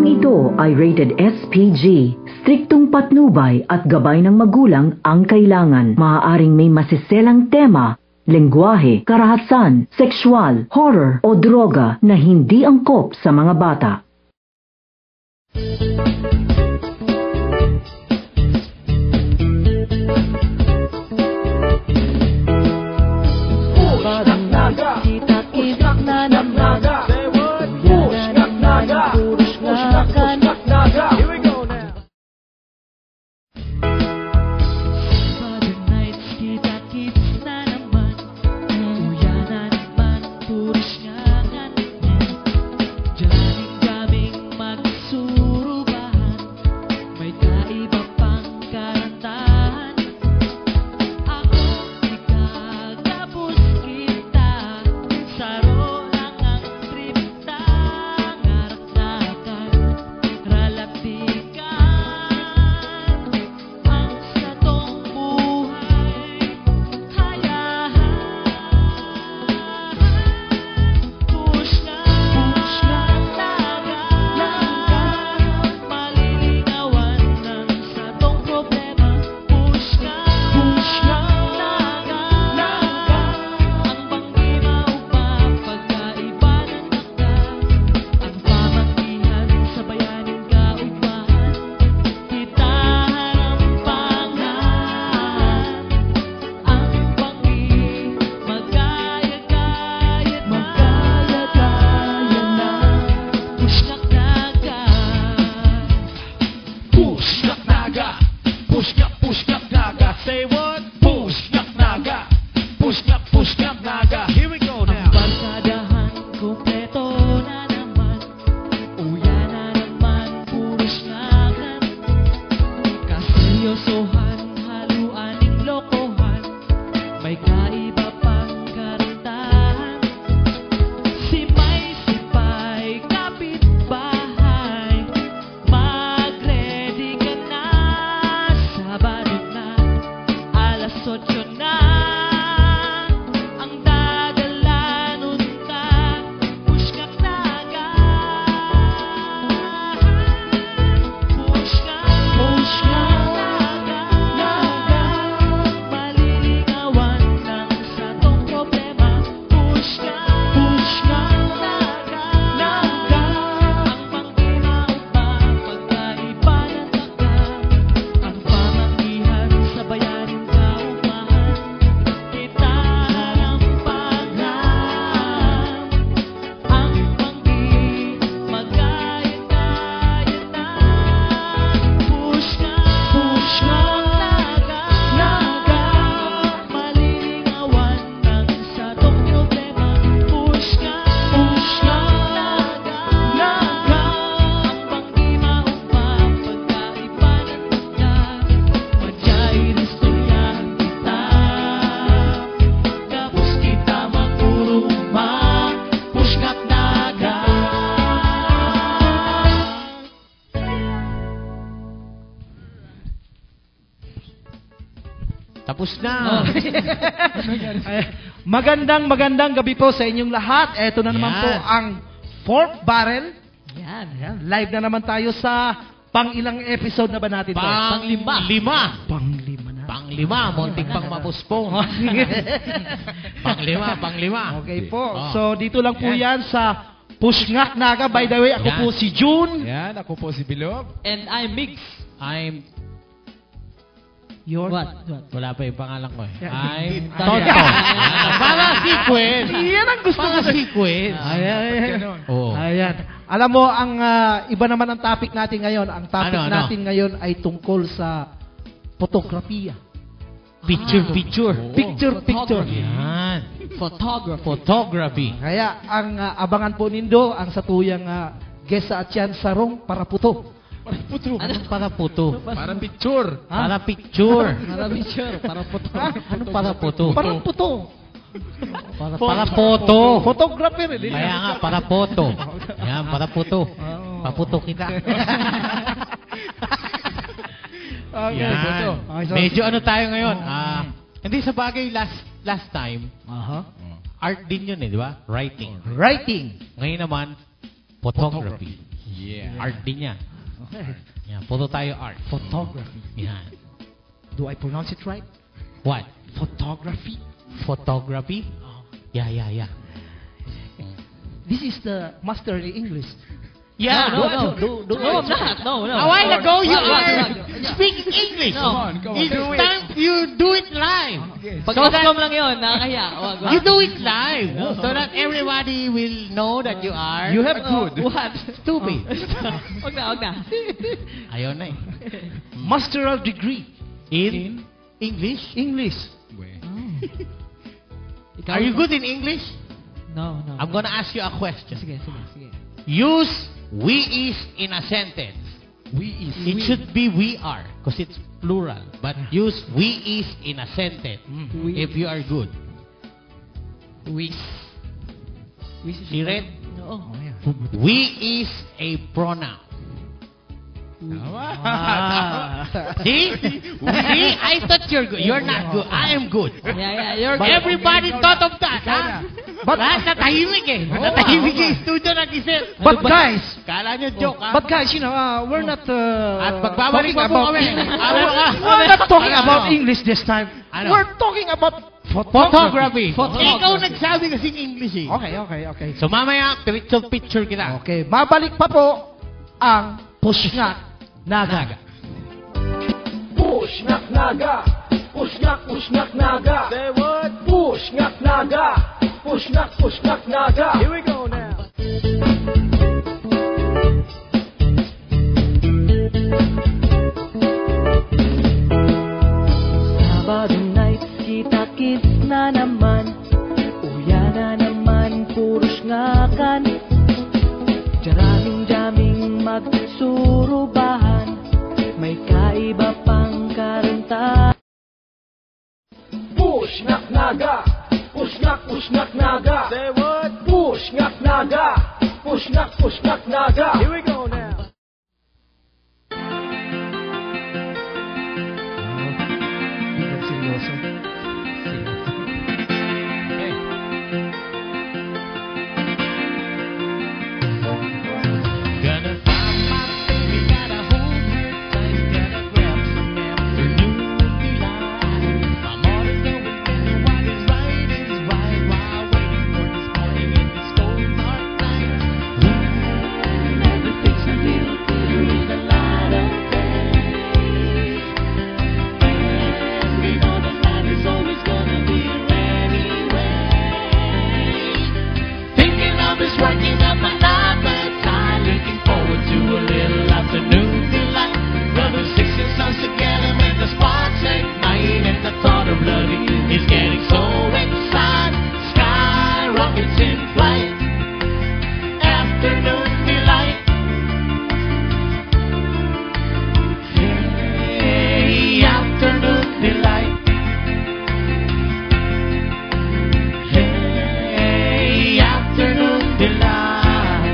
Programang ito ay rated SPG. Striktong patnubay at gabay ng magulang ang kailangan. Maaaring may masiselang tema, lengguwahe, karahasan, sexual, horror o droga na hindi angkop sa mga bata. Tapos na. Magandang gabi po sa inyong lahat. Ito na naman po ang fourth barrel. Yan. Live na naman tayo sa pang-ilang episode na ba natin to? Panglima. Panglima. Munting pang mapuspong. Panglima. Okay po. So, dito lang po yan sa Pushngak Naga. By the way, ako po si June. Yan, ako po si Bilog. And I'm Migs. I'm... What? Wala pa yung pangalan ko eh. I'm Toto. Para sequence. Yan ang gusto ko. Sequence. Ayan. Oh. Ayan. Alam mo, ang iba naman ang topic natin ngayon. Ang topic natin ngayon ay tungkol sa fotografiya. Picture. Picture. Yan. Photography. Kaya ang abangan po nindo ang satuyang guest sa Atyan Sarong para puto. Anong para puto? Parang picture. Para picture. Para picture. Para puto. Ano para puto? Parang puto. Para photo. Photographer. Kaya nga, para photo. Yan, para puto. Paputo kita. Okay. Yan. Medyo ano tayo ngayon? Hindi sa bagay last time, art din yun eh, di ba? Writing. Writing. Ngayon naman, photography. Yeah. Art din yan. Okay. Yan, photo tayo art. Photography. Yan. Do I pronounce it right? What? Photography. Photography? Yeah. This is the masterly English. Yeah. No, I'm not. No. A while ago, you Wag. were speaking English. No. Come on. It's time you do it live. Pag-coscom lang yun, nakakaya. Wag. You do it live so that everybody will know that you are You have What? stupid. Wag na. Ayaw na eh. masteral degree. In English? English. Are you good in English? No. I'm gonna ask you a question. Sige. Use we is in a sentence. It should be we are because it's plural. But use we is in a sentence if you are good. See, Red? Oo. We is a pronoun. See? I thought you're good. You're not good. I am good. Yeah, you're But everybody thought of that, ha? But- Natahimik eh. Natahimik yung studio nag-isip. But guys, Kala nyo joke, ha? but guys, we're not At pagbabalik talking na po about kami. We're not talking about English this time. Ano? We're talking about Photography. Photography. Ikaw nagsabi kasing English eh. Okay. So mamaya, picture kita. Okay, mabalik pa po ang Pushnak Naga. Pushnak Naga. Pushnak Naga. Say what? Pushnak Naga. Pushnak Naga. Here we go now. Sabado night, kita-kits na naman. Uya na naman, puros ngakan. Jaraming-jaming magsurubahan. May kaiba pang karanta. Pushnak Naga. Pushnak Naga. Say what? Pushnak Naga. Pushnak Naga. Here we go now. Seryoso. Gonna find my baby, gotta hold her tight, gotta grab some afternoon delight. I'm all alone with what is right while waiting for this morning in this cold dark night. Everything's a little clearer in the light of day. And we know the night is always gonna be here anyway. Thinking of is working up my appetite, looking forward to a little afternoon delight. Rubbing 16 suns together, make the sparks ignite, and the thought of loving you is getting so excited. Sky rockets in flight, afternoon delight. Hey, afternoon delight. Hey, afternoon delight.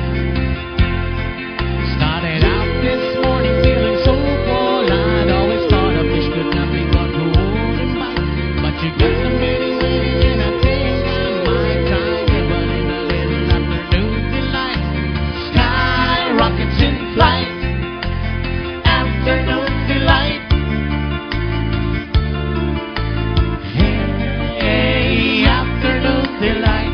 Started out this morning feeling so cold. I'd always thought a fish could not be caught holding back. But you got some many ways, and I think I might try it. But in a little afternoon delight, sky rockets in flight, afternoon delight. Hey, afternoon delight.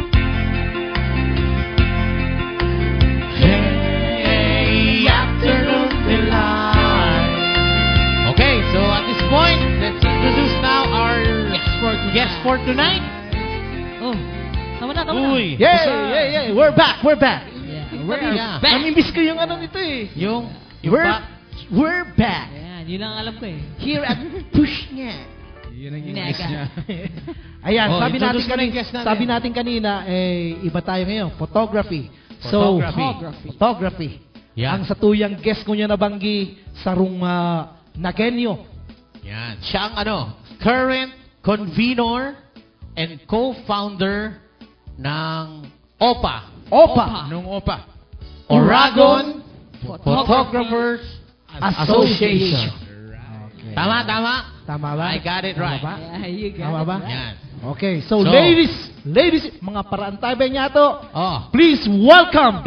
Hey, afternoon delight. Okay, so at this point, let's introduce now our guest for tonight. Oh, tama na. Uy, Yay! We're back. Yeah, Yeah. Namimiss ko yung nito eh. Yung We're back. Ayan, yun lang alam ko eh. Here at Pushnak. Yun ang English niya. Ayan, Oh, sabi natin introduce mo na yung guest natin. sabi natin kanina, iba tayo ngayon, photography. Photography. Yeah. Ang satuyang guest ko niya nabanggi, Sarong Nagenyo. Yan. Siya ang current convenor and co-founder ng OPA. Opa. Nung opa. Oragon Photographers Association. Okay. Tama? Tama ba? I got it right. Tama ba? Yeah, you got Tama it ba? right. Yan. Okay, so So, ladies ladies, mga paraantay niya to. Oh. Please welcome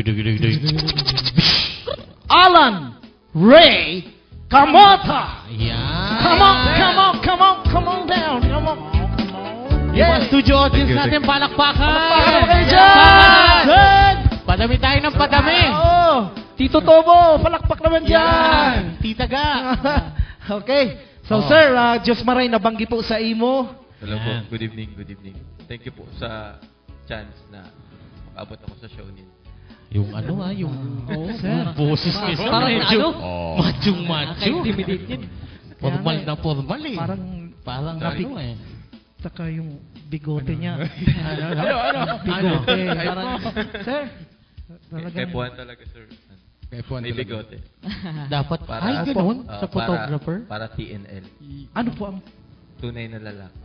Alan Ray Camota. Yan. Come on down. Come on. Yes. Studio audience natin, palakpakan. Palakpakan kayo dyan. Good. Padami tayo ng padami. Oo. Tito Tobo, palakpak naman dyan. Yan. Titaga. Okay. So, sir, Diyos Maray, nabanggi po sa imo. Hello po. Yan. Good evening. Thank you po sa chance na makaabot ako sa show niyo. Yung yung sir. boses ni sir. Parang Medyo ano? macho. Intimidate yun. Formal na formal eh. Parang ano eh. Saka yung bigote niya. Ano? Bigote. Parang, sir, Kay Juan talaga, sir. May bigote. Dapat, Para- ay ganun, Ah, sa photographer. Para TNL. ano po ang... Tunay na lalaki.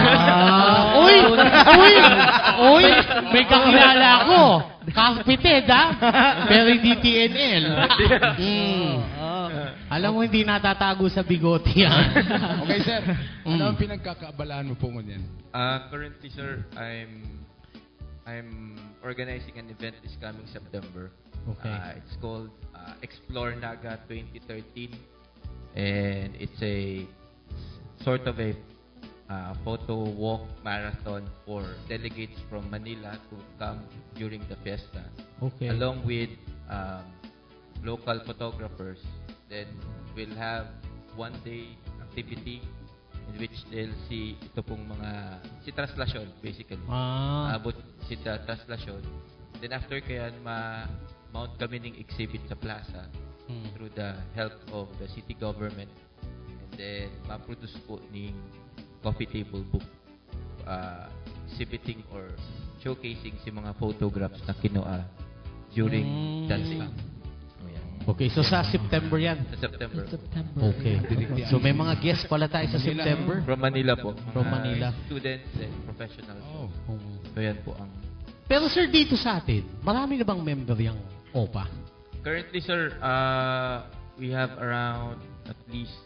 Uy! May kakilala ako. Kapited, ha? Pero hindi TNL. Alam mo, hindi natatago sa bigote yan. Okay, sir. Ano ang pinagkakaabalaan mo po ngunyan? Currently, sir, I'm organizing an event this coming September. Okay. It's called Explore Naga 2013. And it's a sort of a photo walk marathon for delegates from Manila to come during the fiesta. Okay. Along with local photographers. Then we'll have one-day activity in which they'll see ito pong si Traslasyon, basically. Abot si Traslasyon. Then after kaya, mount kami ng exhibit sa plaza through the help of the city government. And then, ma-produce po ng coffee table book exhibiting or showcasing si mga photographs na kinuha during that time. Okay, so sa September yan. Sa September. Okay. So may mga guests pala tayo sa September. From Manila po. From Manila. Students and professionals. Oh. So yan po ang... Pero sir, dito sa atin, marami na bang member yung OPA? Currently, sir, we have around at least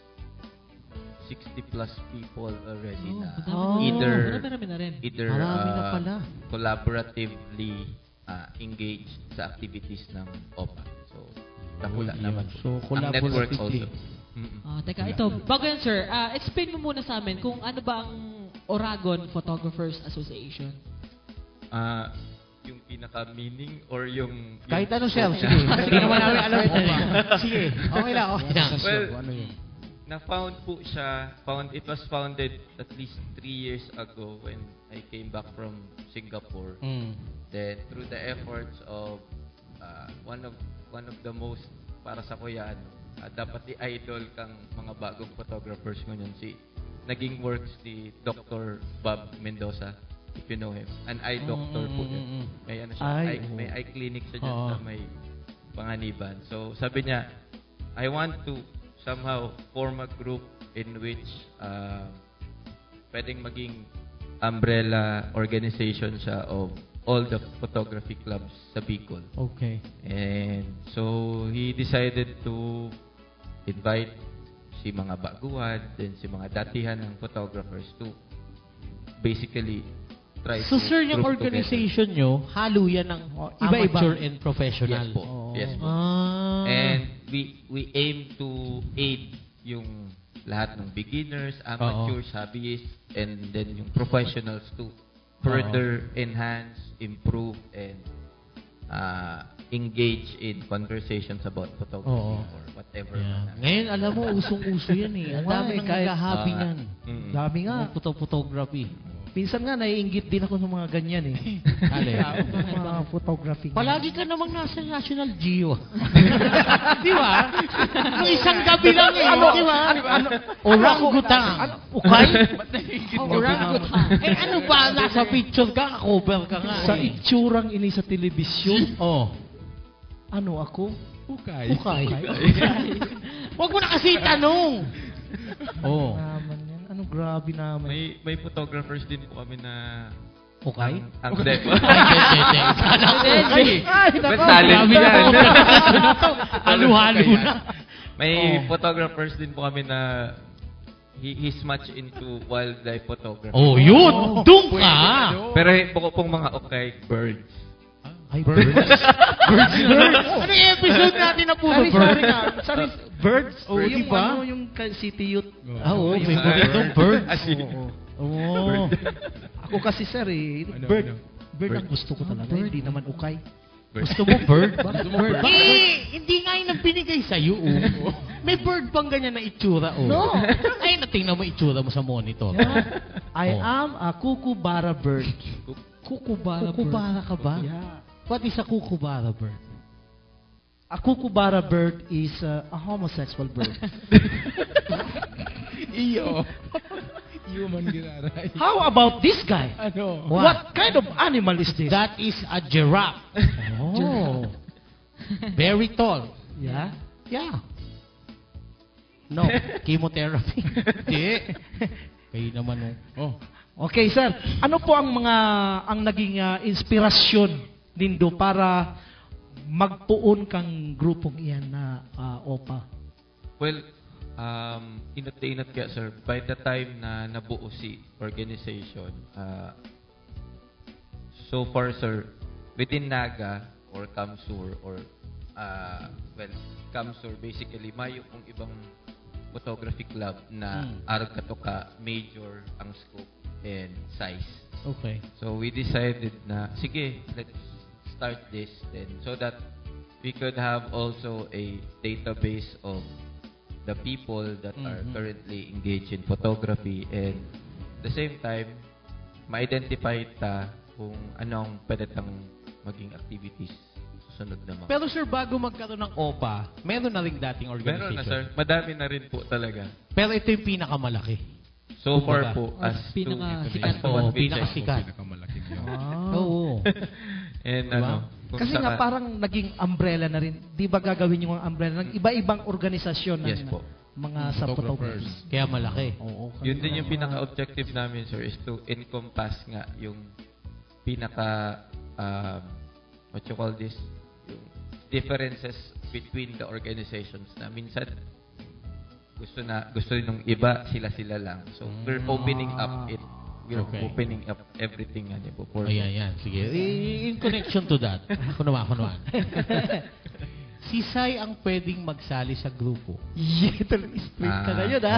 60 plus people already na Marami na rin. Marami na pala. collaboratively engaged sa activities ng OPA. So, nakula naman po. So, Ang network collaboratively. also. Teka, ito. Bago yan, sir, explain mo muna sa amin kung ano ba ang Oragon Photographers Association. Yung pinaka-meaning or yung... Kahit ano, sir. Sige. Hindi naman namin alam. Sige. Okay lang. Okay lang. Well, Ano yun? na-found po siya. It was founded at least 3 years ago when I came back from Singapore. Then, through the efforts of one of the most, para sa kuya, dapat i-idol kang mga bagong photographers ngayon. Naging works ni Dr. Bob Mendoza, if you know him. An eye doctor po yun. May ano siya, may eye clinic siya dyan sa may Panganiban. So, sabi niya, I want to somehow form a group in which pwedeng maging umbrella organization siya of all the photography clubs sa Bicol. Okay. And so, he decided to invite si mga baguhan, then si mga datihan ng photographers to basically try So to sir, yung group organization nyo, halo yan ng amateur and professional. Yes po. Yes po. And we aim to aid yung lahat ng beginners, amateurs, hobbyists, and then yung professionals to further enhance, improve, and engage in conversations about photography or whatever. Ngayon, alam mo, usong-uso yan eh. Ang dami nang naghahabi yan. Dami nga. Photography. Minsan nga, naiinggit din ako sa mga ganyan eh. Mga photography. Palagi ka namang nasa National Geo. Di ba? Nung isang gabi lang eh. Di ba? Orangutan. Ukay? Orangutan. Ano ba? Nasa picture ka, cover ka nga. Sa itsurang ini sa telebisyon. Ano ako? Ukay. Huwag mo na kasi itanong. Naman yan. Ano, grabe naman. May photographers din po kami na Okay? ang deck. Ba't talent yan? Halo-halo na. May photographers din po kami na he's much into wildlife photography. Oh, yun! Doon ka! Pero buko pong mga okay, birds. Ay, birds? Birds na. Ano yung episode natin na puro birds? Sorry, birds. Oh, yung diba? ano, yung City Youth. Oo, favorite ng birds. Oo. Ako kasi sir bird. Bird ang gusto ko talaga, hindi naman ukay. Gusto mo bird? Bird? Hindi nga yun ang binigay sa'yo. May bird bang ganyan na itsura? No. Ay, natingnan mo itsura mo sa monitor. I am a kookaburra bird. Kukubara bird. Kukubara ka ba? Yeah. What is a kukubara bird? A kookaburra bird is a homosexual bird. Iyo. Human ginaray. How about this guy? Ano? What kind of animal is this? That is a giraffe. Oh. Very tall. Yeah. Yeah. No, chemotherapy. Hindi. Kayo naman oh. Okay, sir. Ano po ang naging inspirasyon nindo para magpuon kang grupong iyan na OPA? Well, inat kaya sir, by the time na nabuo si organization, so far sir, within Naga or Kamsur or Kamsur basically mayo kung ibang photography club na arag katoka major ang scope and size. Okay. So we decided na sige, let's start this then so that we could have also a database of the people that are currently engaged in photography and the same time ma-identify ta kung anong pwede tang maging activities susunod na mga. Pero sir, bago magkaroon ng OPA, meron na rin dating organization. Meron na sir, madami na rin po talaga. Pero ito yung pinakamalaki. So far po as pinakasikat. Pinakasikat. Pinakamalaking yun. Oo. And Diba? ano, kung Kasi nga parang naging umbrella na rin. Di ba gagawin yung umbrella ng iba-ibang organisasyon Yes ng po. mga sa photographers? Kaya malaki. Oo. Yun din yung pinaka-objective namin, sir, is to encompass nga yung pinaka, what you call this, yung differences between the organizations na minsan gusto nung iba, sila lang. So, we're opening up it. We're opening up everything. For Ayan. Sige. In connection to that, ako naman. Si Sai ang pwedeng magsali sa grupo. Split ka na yun, ha?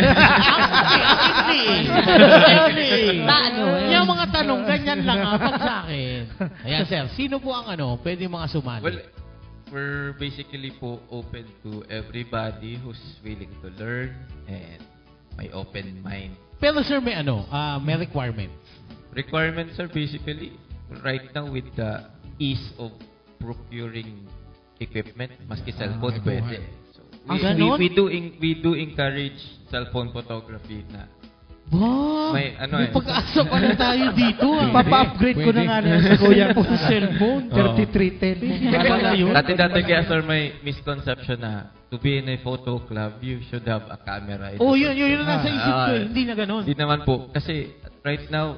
Yung mga tanong, ganyan lang pag sa akin. Ayan, sir. Sino po ang pwede mga sumali? Well, we're basically po open to everybody who's willing to learn and may open mind. Pero sir, may may requirements. Requirements are basically, right now with the ease of procuring equipment, maski cellphone pwede. So, we do encourage cellphone photography na. Wow! May may pag-asa pa na tayo dito. Papa-upgrade ko na nga sa kuya ko sa cellphone. 3310. Dati kaya sir may misconception na to be in a photo club, you should have a camera. Oh, yun na nasa isip ko. Hindi na ganun. Hindi naman po. Kasi right now,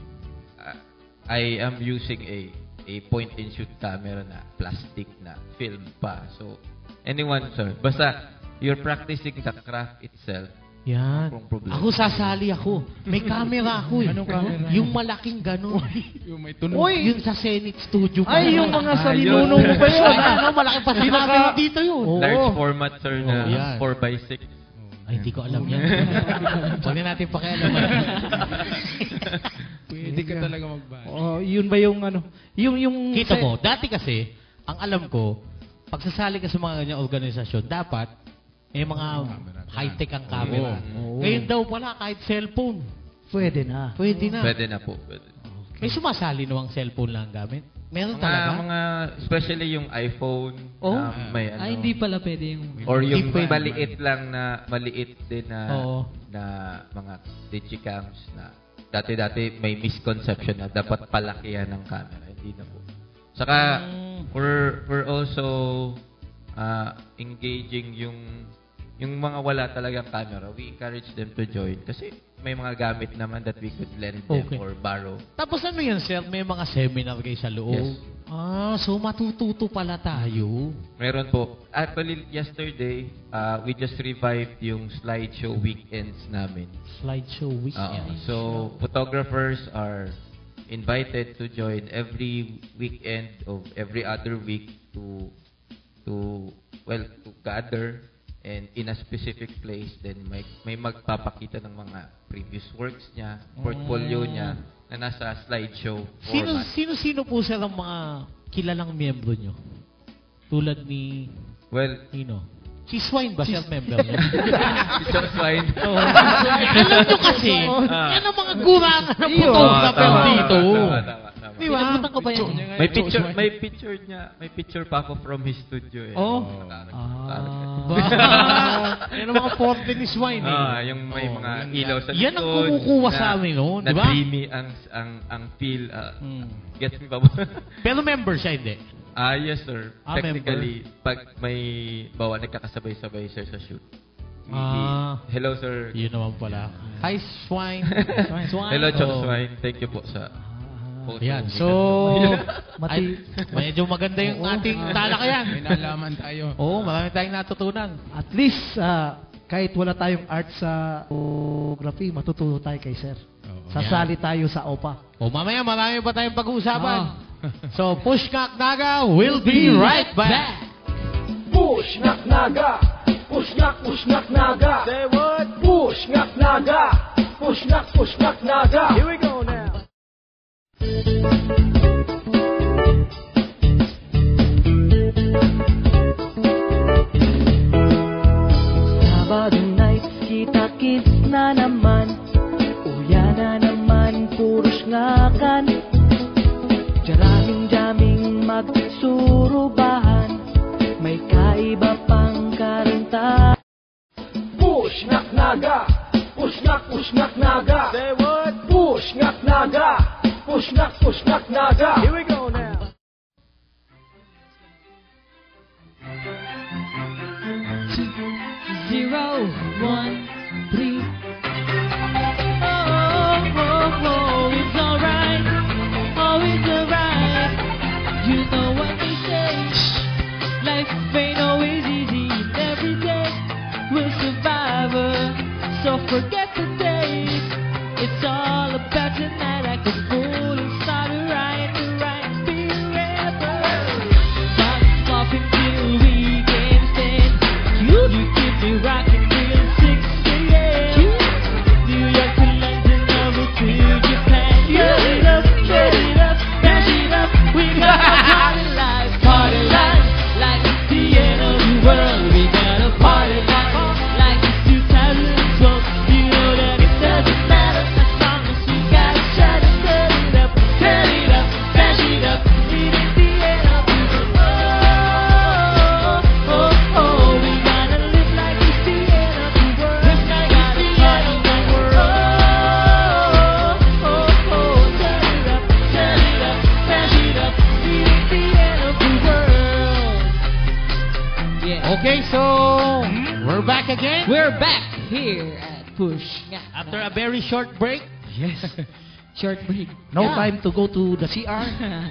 I am using a point-and-shoot camera na plastic na film pa. So, anyone, sir, basta you're practicing the craft itself. Yan. Ako sasali ako. May camera ako eh. Anong camera? Yung malaking gano'n. Yung may tunog. Yung sa Senate Studio. Ay, yung mga sa linunong mo ba yun? Malaki pa sa camera dito yun. Large format, sir, na yan. 4x6. Ay, hindi ko alam yan. Huwag na natin pakialaman. Pwede ka talaga magbayad. Oh, yun ba yung yung Kita mo, dati kasi, ang alam ko, pagsasali ka sa mga ganyan organisasyon, dapat may mga high-tech ang camera. Ngayon daw pala, kahit cellphone. Pwede na. Pwede na. Pwede na po. Pwede. May sumasali nawang cellphone lang gamit? Meron talaga? Mga, especially yung iPhone. May hindi pala pwede yung... Or yung maliit lang na, maliit din na, na mga digicams na dati may misconception na dapat palakihan ng camera. Hindi na po. Saka, we're also engaging yung mga wala talagang camera. We encourage them to join kasi may mga gamit naman that we could lend them or borrow. Tapos ano yan, sir? May mga seminar kayo sa loob? Yes. So matututo pala tayo. Meron po. Actually, yesterday, we just revived yung slideshow weekends namin. Slideshow weekend. So, photographers are invited to join every weekend of every other week to gather and in a specific place. Then may magpapakita ng mga previous works niya, portfolio niya na nasa slideshow format. Sino po silang mga kilalang miyembro nyo? Tulad ni... Well, si Swine ba siya member niya? si John Swine. Alam nyo kasi, yan ang mga gurangan ng photographer dito. Di ba? Pinabutan ko ba yan? May picture pa ako from his studio. Yan ang mga forte ni Swine. Yung may mga ilaw sa likod. Yan ang kumukuha sa amin, no? Di ba? Na dreamy ang feel. Gets me ba? Pero member siya, hindi? Yes, sir. Technically, pag may bawa nagkakasabay-sabay, sir, sa shoot. Hello, sir. Yun naman pala. Hi, Swine. Hello, Chong Swine. Thank you po sa photo. Yan. So, medyo maganda yung ating talakayan. May nalaman tayo. Marami tayong natutunan. At least, kahit wala tayong art sa photography, matututo tayo kay Sir. Sasali tayo sa OPA. Mamaya marami pa tayong pag-uusapan. So, Push Ngak Naga will be right back. Push Ngak Naga. Push Ngak Naga. Say what? Push Ngak Naga. Push Ngak Naga. Here we go now. Sabado night, kita-kits na naman. Uya na naman, puros ngakan. Jamming magsurubahan. May kaiba pang karanta. Push Ngak Naga. Push Ngak Naga. Say what? Push Ngak Naga. Push Ngak Naga. Here we go now. Zero, 1, 3. It's alright. It's alright. You know what they say. Life ain't always easy. Every day we're survivor. So forget the day. It's all about tonight. I could pull and start a right be forever. Stop till we can stand. You keep me rocking till 6 a.m. New York to London, over to Japan. Get it up, dash it up. We got a party life, like it's the end of the world. We got a party life, like it's 2012. You know that it doesn't matter as long as we got a shot and turn it up, dash it up. It is the end of the world. We gotta live like it's the end of the world. We gotta party like turn it up, dash it up. It is the end of the world. Yeah. Okay, so we're back again. We're back here at Push Ngak After a very short break. Yes. Short break. No time to go to the CR.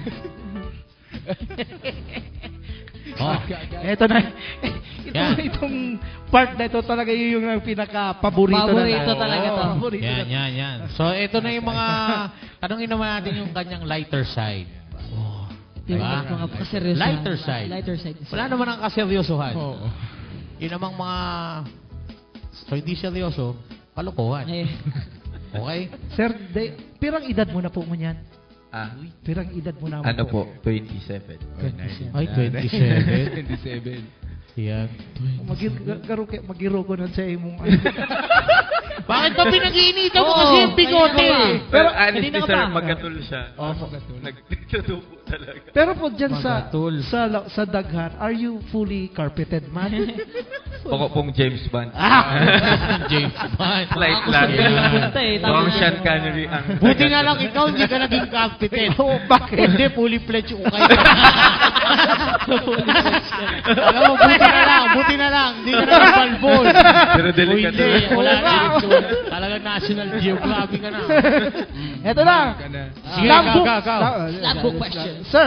Ito na. Itong part na ito talaga yung pinaka-paborito na. Paborito talaga to. Paborito na. Yan. So, ito na yung mga... Tanongin naman natin yung kanyang lighter side. Yung Diba? mga kaseryosohan. Lighter side. Lighter side. Wala naman ang kaseryosohan. Oo. Yun namang mga... So, hindi seryoso, kalokohan. Ay, Okay? Sir, pirang edad mo na po mo yan? Pirang edad mo na Ano po? 27. Ay, 27. 27. Yan. Magiro ko na sa imong Bakit pa pinag-iinitan mo kasi yung bigote? Pero hindi honestly, na ka sir, pa. magatul siya. Nagtutubo talaga. Pero po dyan sa daghan, are you fully carpeted man? Ako pong James Bond. James Bond. Slight Ako lang. sa pinapunta eh. Mukhang Sean Connery ang... Buti nga lang ikaw, hindi ka naging competent. Bakit? Hindi, fully fledged yung ukay. Alam mo, buti na lang. Hindi ka na balbol. Pero delikado. Hindi, wala na. Talagang National Geographic ka na. Eto na. Sige, Lambo. go. Lambo question. Sir,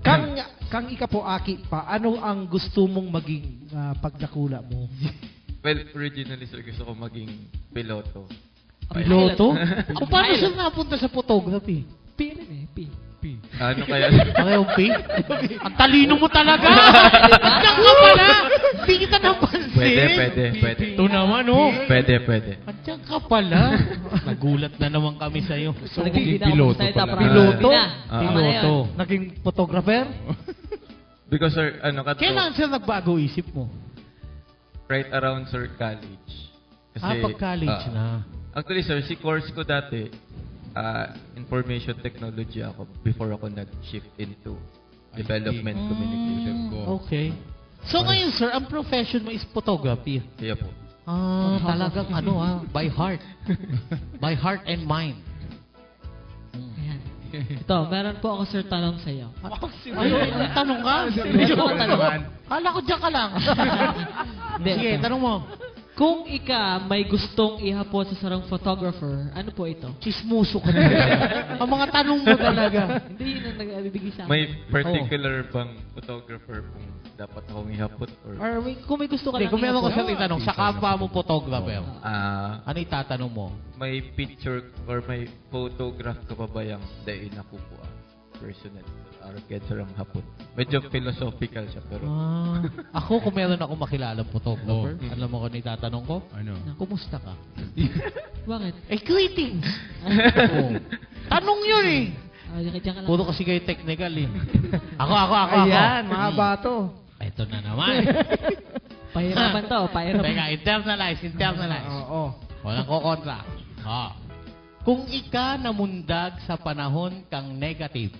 Kang ika po, Aki pa, ano ang gusto mong maging pagdakula mo? Well, originally, sir, gusto ko maging piloto. Piloto? Paano siya napunta sa photography? P rin eh, P. Ano kaya? Pareho P? Ang talino mo talaga! Andiyan ka pala! Hindi kita napansin! Pwede. Ito naman, oh! Pwede. Andiyan ka pala! Nagulat na naman kami sa'yo. So, Nagiging piloto salita, pala. Piloto? Piloto. Naging photographer? Because, sir, Kailan siya nagbago isip mo? right around, sir, college. Kasi, pag-college na. Actually, sir, si course ko dati, information technology ako before ako nag-shift into development communication. Okay. So ngayon, sir, ang profession mo is photography. Kaya po. Talagang by heart. By heart and mind. Ayan. Ito, meron po ako, sir, tanong sa iyo. Ay, tanong ka? Kala ko dyan ka lang. Sige, tanong mo. Kung may gustong ihapon sa sarang photographer, ano po ito? Chismoso ka na. Ang mga tanong mo talaga. Hindi yun ang nagbibigay sa akin. May particular bang photographer kung dapat akong ihapot? Or Kung may gusto ka lang Kung meron ka ihapon. sa itanong, sa kapwa mo photographer, ano itatanong mo? may picture or may photograph ka pa ba yung dain na kukuha? Personal. Arrogant sarang hapon. Medyo philosophical siya, pero Ako, kung meron ako makilalang photographer, Oh. alam mo kung itatanong ko? Ano? Kumusta ka? Bakit? Greetings! Oo. Tanong yun eh. Diyan ka lang. Puro kasi kayo technical eh. Ako. Ayan, mahaba to. Ito na naman. Pahirapan to, pahirapan. Teka, internalize. Oo. Walang kokontra. Kung ika namundag sa panahon kang negative,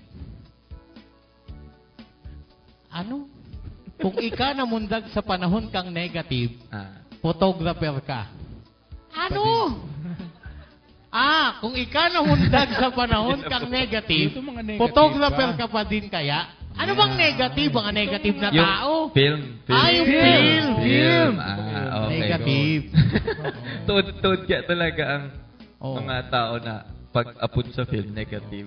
ano? Kung ika namundag sa panahon kang negative, photographer ka. Ano? Kung ika namundag sa panahon kang negative, Ito mga negative photographer ba? ka pa din kaya? Ano bang negative? Mga negative na yung tao? film. Yung film. Okay. Negative. Tuod kaya talaga ang Oh. mga tao na pag-apod sa film, negative.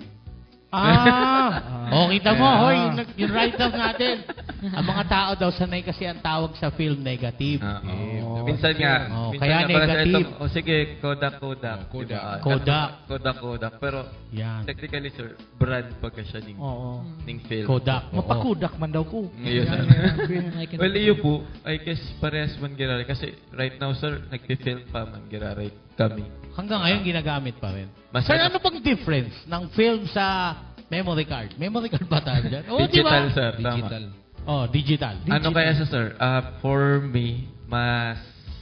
Kita mo, hoy, yung write-up natin. Ang mga tao daw, sanay kasi ang tawag sa film negative. Minsan nga, kaya pala sa negative. sige, Kodak. Kodak. Kodak. Pero, Yan. technically, sir, brand pagka siya ning film. Kodak. Mapakudak man daw ko. Ngayon, sir. Well, iyo po, I guess parehas man giraray. Kasi right now, sir, nagpi-film pa man giraray kami. Hanggang ngayon, ginagamit pa rin. Mas Sir, ano bang difference ng film sa memory card? Memory card ba tayo dyan? Digital, diba? sir. Digital. Digital. Ano kaya sa sir? For me, mas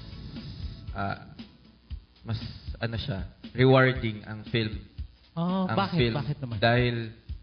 ano siya, rewarding ang film. Ang Bakit? film. Bakit naman? Dahil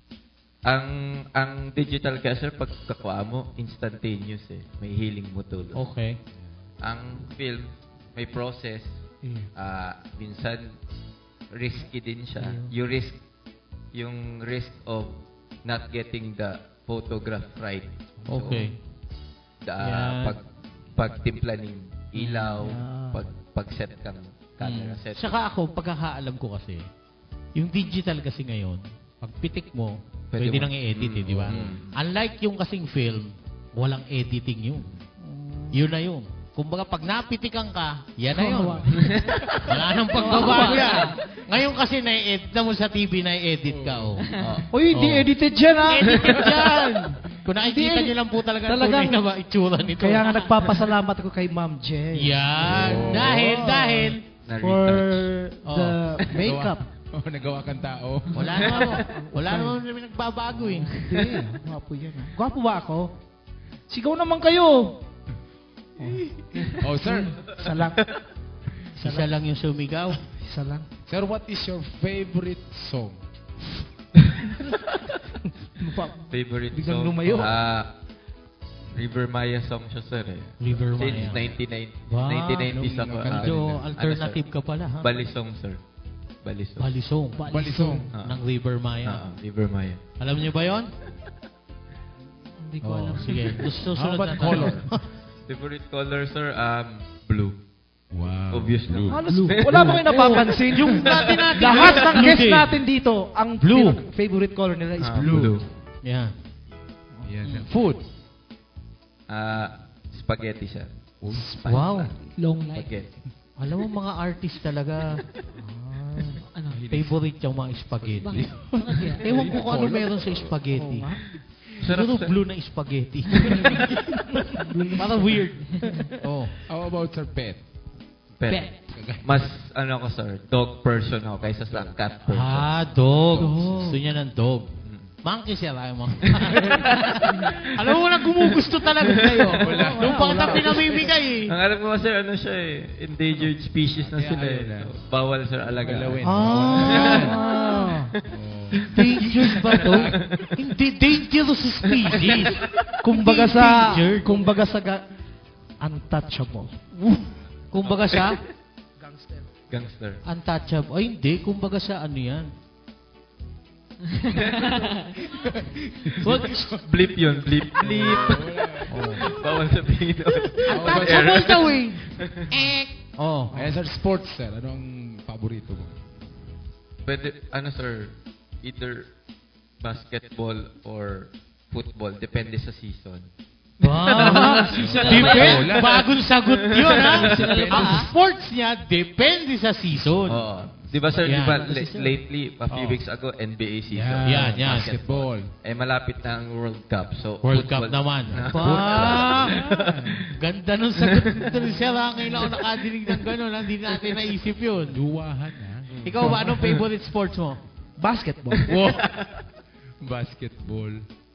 ang digital kaya sir, pagkakuha mo, instantaneous eh. May healing mo tulo. Okay. Ang film, may process. Minsan, risky din siya. Yung risk of not getting the photograph right. So, Okay. Yan. pagtimpla ng ilaw, pag-set kang camera set. Saka ako, pagkakaalam ko kasi, yung digital kasi ngayon, pag pitik mo, Pwede pwede mo- nang i-edit di ba? Unlike yung kasing film, walang editing yun. Yun na yun. Kumbaga, pag napitikan ka, yan na yun. Wala nang pagbabago yan. Ngayon kasi na-edit na mo sa TV, na-edit ka. Uy, di edited dyan ha. Edited yan! Kung nakikita nyo lang po talaga Talagang- tunay na itsura nito. Kaya nga nagpapasalamat ko kay Ma'am Jen. Yan! Dahil, For Na-retouch. the makeup. Nagawa kang tao. wala naman nagbabago eh. Hindi, gwapo yan ha. Gwapo ba ako? Sigaw naman kayo. Oh, sir. Isa lang. Isa lang yung sumigaw. Isa lang. Sir, what is your favorite song? Favorite Biglang song? lumayo. River Maya song siya, sir eh. River Since Maya. 1990s ako. Medyo alternative ka pala, ha? Balisong, sir. Balisong. Balisong. Balisong. Ng River Maya. River Maya. Alam niyo ba yon? Hindi ko alam. Sige. How Susunod about na color? Favorite color, sir? Blue. Wow. Obviously. Halos, wala mo kayo napapansin. Yung natin lahat ng blue guests din. natin dito, ang Blue. favorite color nila is Blue. Yan. Yan. Food. Spaghetti, sir. Wow. Long life. Spaghetti. Alam mo, mga artist talaga. Ano? Favorite yung mga spaghetti. Bakit? Bakit kaya? Ewan ko kung ano meron sa spaghetti. Siguro blue na spaghetti. Parang weird. Oh. How about sir pet? Pet. Mas, ano ako, sir, dog person ako kaysa sa cat person. Dog. Gusto niya ng dog. Monkey siya, ayaw mo. Alam mo na gumugusto talaga sa'yo. Nung pangta pinamimigay eh. Ang alam ko, sir, ano siya eh, endangered species na sila eh. So, bawal, sir, alaga. Endangered ba to? Hindi, dangerous species. Kumbaga sa untouchable. Kumbaga sa Gangster. untouchable. Ay, hindi. Kumbaga sa ano yan. Blip yun. Blip. Bawal sabihin doon. Untouchable daw eh. Ayan sir, sports sir. Anong paborito mo? Pwede, ano sir, either basketball or football. Depende sa season. Depende. Bagong sagot yun, ha? Ang sports niya, depende sa season. Oo. Di ba sir, Yan. di ba lately, a few weeks ago, NBA season. Yan. Basketball. Malapit na ang World Cup. So, World Cup football- naman. Ganda nung sagot ni Sir. Ngayon ako nakadinig ng gano'n. Hindi natin naisip yun. Duwahan ha. Ikaw ba, anong favorite sports mo? Basketball. Basketball.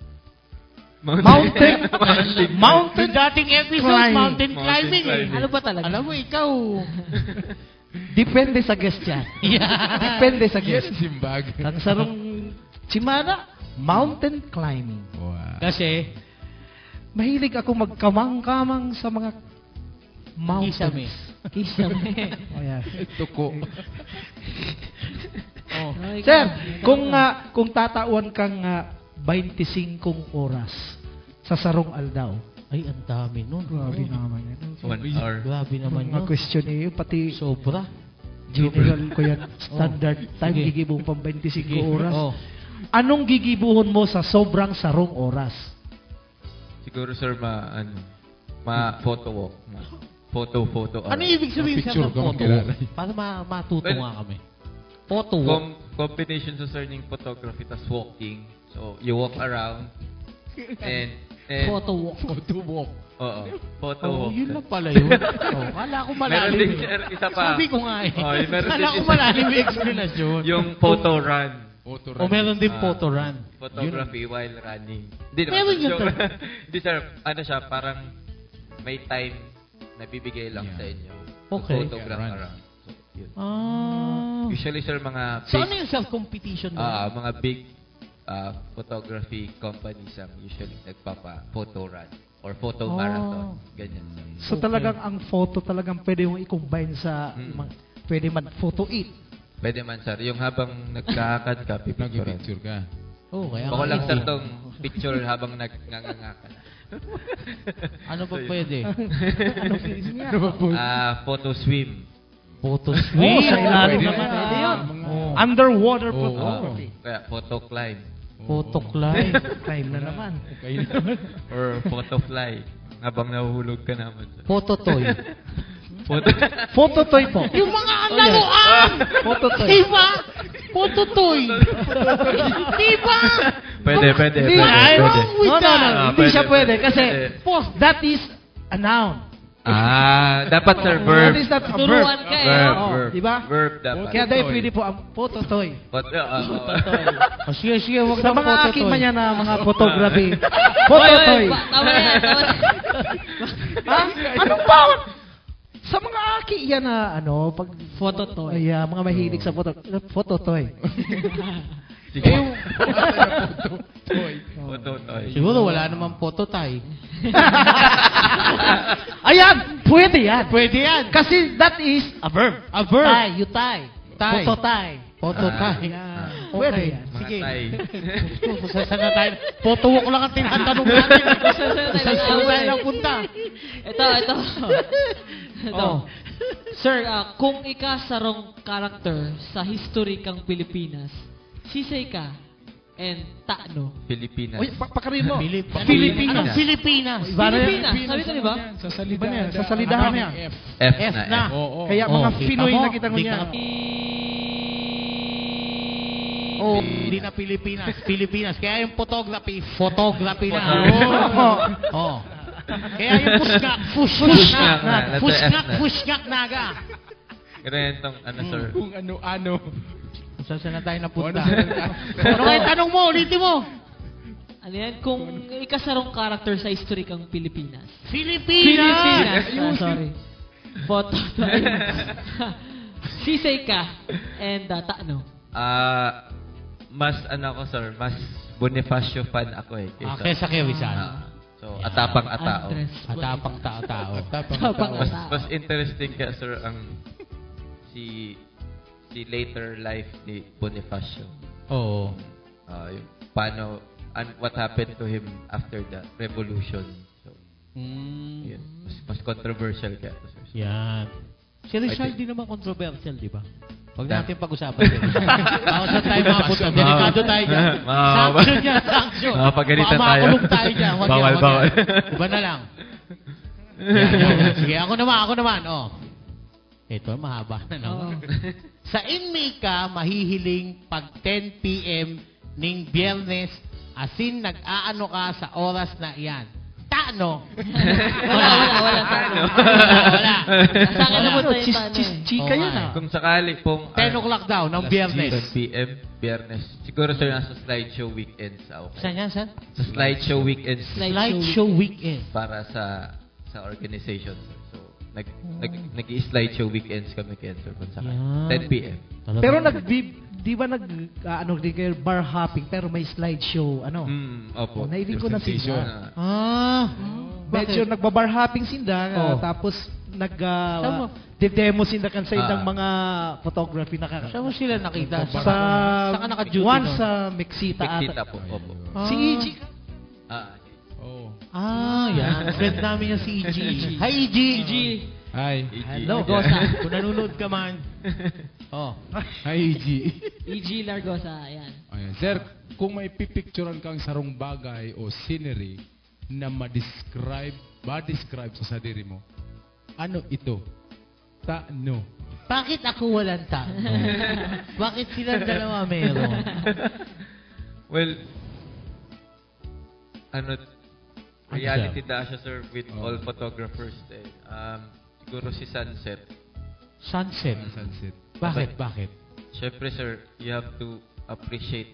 Mountain Yung dating episode, climbing. mountain climbing eh. climbing. Ano ba talaga? Alam mo, ikaw. Depende sa guest yan. Depende sa guest. Yan simbag. Ang sarong Chimana, mountain climbing. Wow. Kasi, Mahilig ako magkamang-kamang sa mga kisame. mountains. Kisame. Oh, yeah. Tuko. Sir, kung tatawan kang 25 oras sa Sarong Aldaw, Ay, ang dami nun. grabe naman yan. 1 hour. Grabe naman Mga yun. question eh, pati Sobra. general ko yan, standard time, Sige. gigibong pang 25 Sige. oras. Oh. Anong gigibuhon mo sa sobrang sarong oras? Siguro sir, photo walk. Photo. Ano ibig sabihin sa Picture ka photo? magkilala. Para matuto Well, nga kami. Photo walk. Combination sa sir ng photography tas walking. So, you walk around and Photo walk. Photo walk. Oo. Photo Oh, walk. yun sir. lang pala yun. Oh, kala ko Meron malalim. din sir, isa pa. Sabi ko nga eh. Oh, meron Kala din ko isa. malalim yung explanation. Yung photo run. Photo O meron din Ah. photo run. Photography while running. Hindi Meron yun, joke. sir. Hindi sir, ano siya, parang may time na bibigay lang Yeah. sa inyo. Okay. Photograph Yeah, run. around. So, yun. Usually sir, mga So big, ano yung self-competition mo? mga big photography companies ang usually nagpapa-photo run or photo marathon. Ganyan. So talagang ang photo talagang pwede mong i-combine sa pwede man photo it. Pwede man sir, yung habang nagkakad ka, pipicturean. Nag-picture ka. Oh, kaya Bako nga lang ito. sir tong picture habang nagnganganga. Ano pa pwede? Ano ba po? Photo swim. Photo Oh, swim. sa ilalim Pwede naman. na. Pwede yun. Mga- Underwater Oh. photography. Kaya photo climb. Photo climb. Time na naman. Okay naman. Or photo fly. Habang nahuhulog ka naman. Photo toy. Photo. Photo toy po. Yung mga laruan! Photo toy. Diba? Photo toy. Diba? Pwede. Hindi, What's wrong with No. that? Hindi siya pwede kasi Pwede. that is a noun. Dapat sir, verb. That is not a verb. Turuan ka eh. Verb, Oo, verb. diba? Verb dapat. Kaya dahil pwede po ang photo toy. Sige, wag Sa na mga photo aking toy. manya na mga photography. Photo toy. Tama na yan. Ha? Ano ba? Sa mga aki yan na pag Photo toy. ay mga mahilig sa photo toy. Sige. Toy. Photo toy. Siguro wala namang photo tay. Ayan, pwede yan. Pwede yan. Kasi that is a verb. A verb. Tie, you tie. Tie. Photo tie. Photo tay. Yan. Pwede Okay. yan. Mga Sige. tay. Saan na tayo? Photo walk lang ang tinatanong natin. Saan tayo napunta? Ito. Oh. Sir, kung ikasarong character sa history kang Pilipinas, sisay ka, and Tano. Pilipinas. Uy, pakarin mo. Pilipinas. Anong Pilipinas? Iba na yan. Pilipinas. Sabi ito, di ba? Sa Iba salida. na yan. Sa salidahan na yan. F F na. na. F. Oo. Kaya mga kita Pinoy mo, na kita mo di niya. ka- Oh, hindi na Pilipinas. Pilipinas. Kaya yung photography na. Oh. Kaya yung fushngak naga. Pero yan tong, sir. Kung ano-ano. Saan na tayo napunta? Kung ano- Ano kaya tanong mo? Ulitin mo. Ano yan? Kung ikasarong character sa history kang Pilipinas. Pilipinas! Sorry. Photo. Sisay ka and Tano. Mas sir, mas Bonifacio fan ako eh. Kesa kay Rizal. So, atapang-atao. Atapang tao-tao. Mas interesting ka, sir, ang si later life ni Bonifacio. Oo. Yung paano, what happened to him after the revolution. So, yun. Mas controversial ka. Sir. Yan. Si Rizal din naman controversial, di ba? Huwag natin pag-usapan si Rizal. Baka saan tayo makapunta. Delikado tayo dyan. Sanction yan, sanction. Mapagalitan Baka tayo. makulong tayo dyan. Wag yan, wag Bawal. yan. Iba na lang. Yan. Sige, ako naman. Oh. Ito, mahaba na naman. Sa inmate ka, mahihiling pag 10 p.m. ning Biyernes, asin nag-aano ka sa oras na iyan. Tano! Wala. Tano. Wala. Sa akin naman tayo Tano. Chika yan ah. Kung sakali pong 10 o'clock daw, ng Biyernes. 10 p.m. Biyernes. Siguro, sir, nasa slideshow weekends ako. Saan yan, saan? Sa slideshow weekends Slideshow weekend. para sa organization, sir. So, nag-slideshow weekends kami kaya, sir, kung sakali. Yan. 10 p.m. Pero di ba di kayo bar hopping pero may slideshow Opo. Nailing ko na Presentation. sinda. Bakit? Medyo nagba-bar hopping sinda tapos demo sinda kan sa indang mga photography Saan mo sila nakita? sa Saan ka naka-duty one nun? sa Mexita Pagkita ata. po. Opo. Si EG. Oo. Yan. Friend namin yung si EG. Hi, EG! Hi. Hello. Largosa. Kung nanonood ka man. Hi, EG. EG Largosa, ayan. Ayan. Sir, kung may pipicturean kang sarong bagay o scenery na ma-describe sa sarili mo, ano ito? Tano. Bakit ako walang tao? Bakit silang dalawa meron? Well, reality daw siya, sir, with all photographers. Siguro si Sunset. Sunset. Sunset. Bakit? Siyempre, sir, you have to appreciate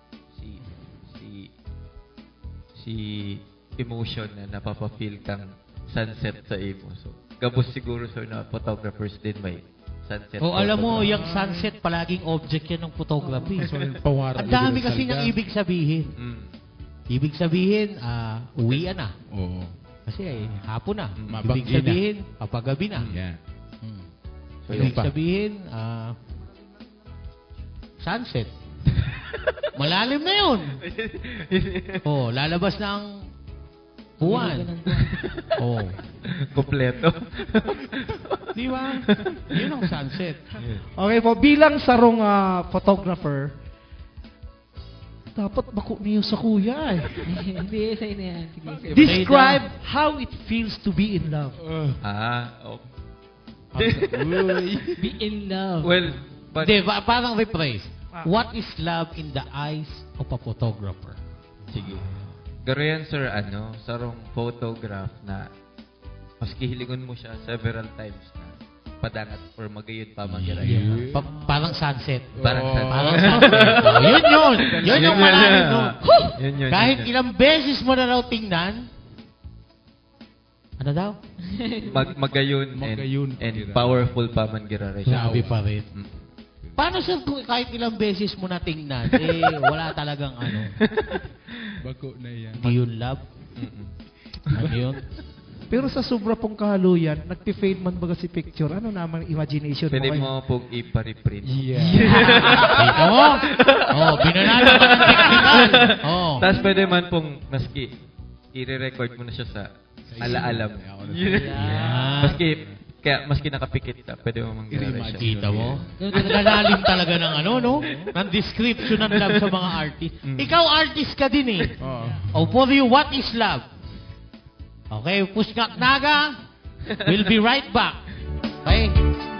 si emotion na napapa-feel kang sunset sa imo. So, gabos siguro, sir, na photographers din may sunset. Alam mo, yung sunset, palaging object yan ng photography. Pawara. Ang dami kasi niyang ibig sabihin. Ibig sabihin, uwian na. Oo. Kasi hapon na. Mabagyo Ibig sabihin, papagabi na. Yeah. So, Ibig sabihin, sunset. Malalim na yun. Lalabas na ang buwan. kompleto. Di ba? Yun ang sunset. Okay po, bilang sarong photographer, dapat bako niyo sa kuya eh. Hindi, sa ina yan. Sige. Describe how it feels to be in love. Be in love. Well, but Hindi, parang rephrase. What is love in the eyes of a photographer? sige. Garo yan, sir, sarong photograph na maski hilingon mo siya several times na padangat or magayod pa magiray. Parang sunset. Parang Parang sunset. Yun. Yun yung malalim nun. Yun. Kahit ilang beses mo na raw tingnan, ano daw? Magayon Magayon and gira. powerful pa man giraray. Grabe pa rin. Paano sir kung kahit ilang beses mo na tingnan, wala talagang Bako na yan. Hindi yun love? Ano yun? Pero sa sobra pong kahaluyan, nagpi-fade man baga si picture. Ano naman imagination Pwede mo? mo pong ipa-reprint. Dito mo? Binanalo ka ng technical. Tapos pwede man pong maski i-record mo na siya sa alaala mo. Yeah. Maski Kaya mas kinakapikit ka, pwede mo I-reimagine. Kita mo? Ang lalalim talaga ng no? Ng description ng love sa mga artist. Ikaw artist ka din eh. Oo. Oh, for you, what is love? Okay, Pushkak Naga. We'll be right back. Okay?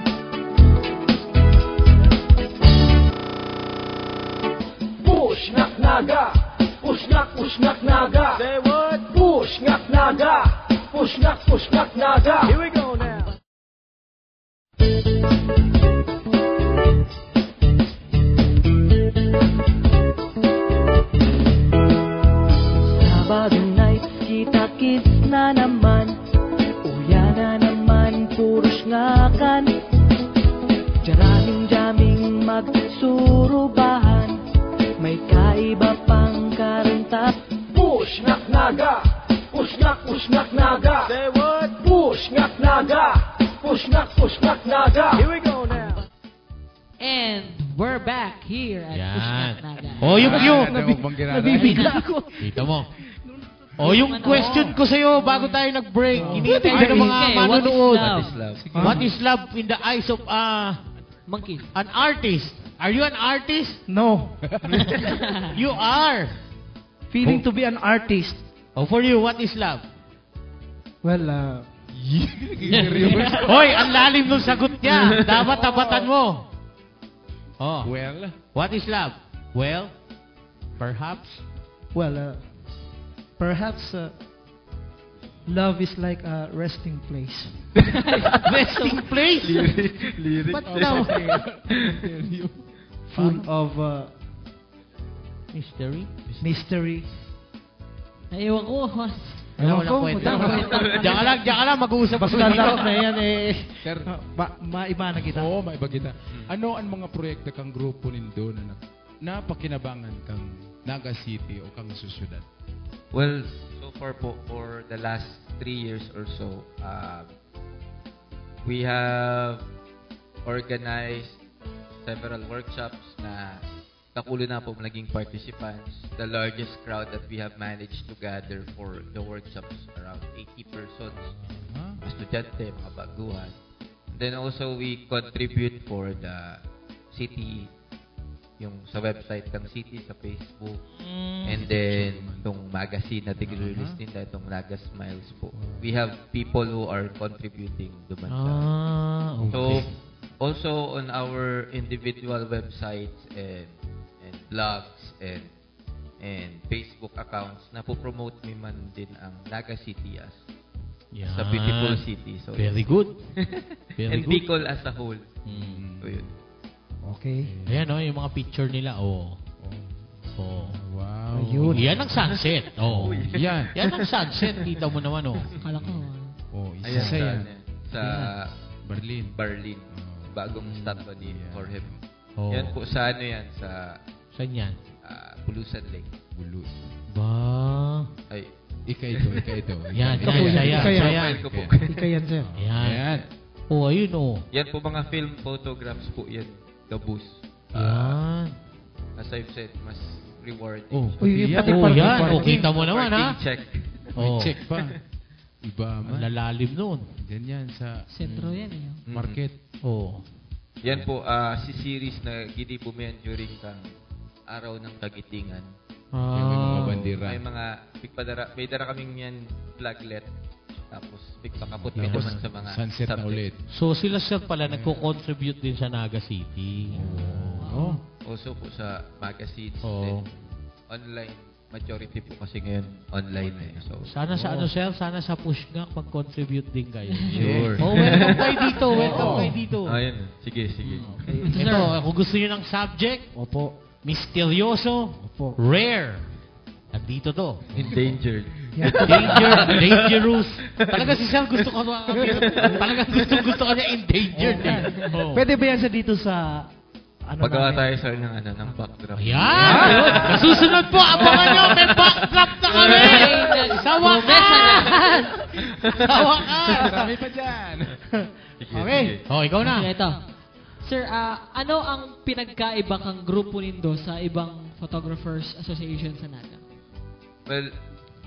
Push Ngak Naga, Push Ngak Naga. Say what? Push Ngak Naga, Push Ngak Naga. Here we go now. Sabado night, kita-kits na naman. Uya na naman, puros ngakan. Jaraming-jaming magsurubahan. May kaiba pang karanta. Push Ngak Naga, Push Ngak Naga. Say what? Push Ngak Naga, Push Ngak Naga. Here we go now. And we're back here at Yan. Pushkak Naga. Oh, yung Nabibigla ako. Kita mo. Oh, yung question ko sa'yo bago tayo nag-break. Hinihintay tayo ng mga Okay, manonood. What is love? What is love in the eyes of Monkey. an artist? Are you an artist? No. You are. Feeling to be an artist. Oh, for you, what is love? Well, Hoy, ang lalim ng sagot niya. Dapat tabatan mo. Oh, Well, what is love? Well, perhaps. perhaps love is like a resting place. Resting place? But now, Full of mystery? mystery. Ewan ko. Ano ko, kwento? madami. Diyan ka lang, mag-uusap Basta kami dito. love na yan Sir. maiba na kita. oo, may bagita. Ano ang mga proyekto kang grupo nindo na napakinabangan kang Naga City o kang susyudad? Well, so far po, for the last 3 years or so, we have organized several workshops na kakulo na po naging participants. The largest crowd that we have managed to gather for the workshops, around 80 persons. Mga estudyante, mga baguhan. Then also, we contribute for the city, yung sa website ng city, sa Facebook. And then, itong magazine na tig-release nila, itong Naga Smiles po. We have people who are contributing duman sa. Okay. So, also on our individual websites and blogs and Facebook accounts, napopromote mi man din ang Naga City as a beautiful city. So, Very good. Very and good. Bicol as a whole. So, yun. Okay. Ayan o, yung mga picture nila. Oh. Wow. Ayun. Yan ang sunset. Oh. Yan. Yan ang sunset. Kita mo naman oh. Kala ko. Oh, isa Ayan, sa yan. sa Berlin. bagong statwa ni Jorge. Oh. Yan po sa ano yan, sa Saan yan? Pulusan Lake. Bulut. Ba? Ay, Ika ito. Yan, Ika po yan. Ika yan. Yan. ko po. Ika yan, sir. Yan. Ayan. Oh, ayun oh. Yan po mga film photographs po yan. Gabus. Yan. As I've said, mas rewarding. Oh, siya. Uy, yung pati Oh, parking, yan. parking. Oh, kita mo naman ha. Parking check. Oh. Check pa. Iba Ang man. lalalim nun. Ganyan sa Sentro yan eh. market. Oh. Yan po, si series na ginibo mo yan during kang araw ng kagitingan. Yung may mga bandera. May dara kaming yan flaglet. Tapos, pagpakapot Tapos, naman sa mga Sunset na subject. ulit. So sila sir pala nagko-contribute din sa Naga City. Oh. Also po sa magazines. Oo. Then, online. Majority po kasi ngayon online eh. So, Sana sa ano sir, sana sa Pushgak mag-contribute din kayo. Sure. Oh, welcome kayo dito. Welcome kayo dito. ayun. Sige. Ito, kung gusto niyo ng subject, Opo. misteryoso, Opo. rare. Nandito to. Endangered. Dangerous. Talaga si Sir gusto ko talaga gusto ko niya endangered. Oh. Pwede ba yan sa dito sa ano Pagawa namin? tayo sir ng backdrop. Ayan! Nasusunod po, abangan nyo, may backdrop na kami! Sa wakas! Sa wakas! Marami pa dyan. Okay. Oh, ikaw na. Ito. Sir, ano ang pinagkaiba kang grupo nindo sa ibang photographers association sa Naga? Well,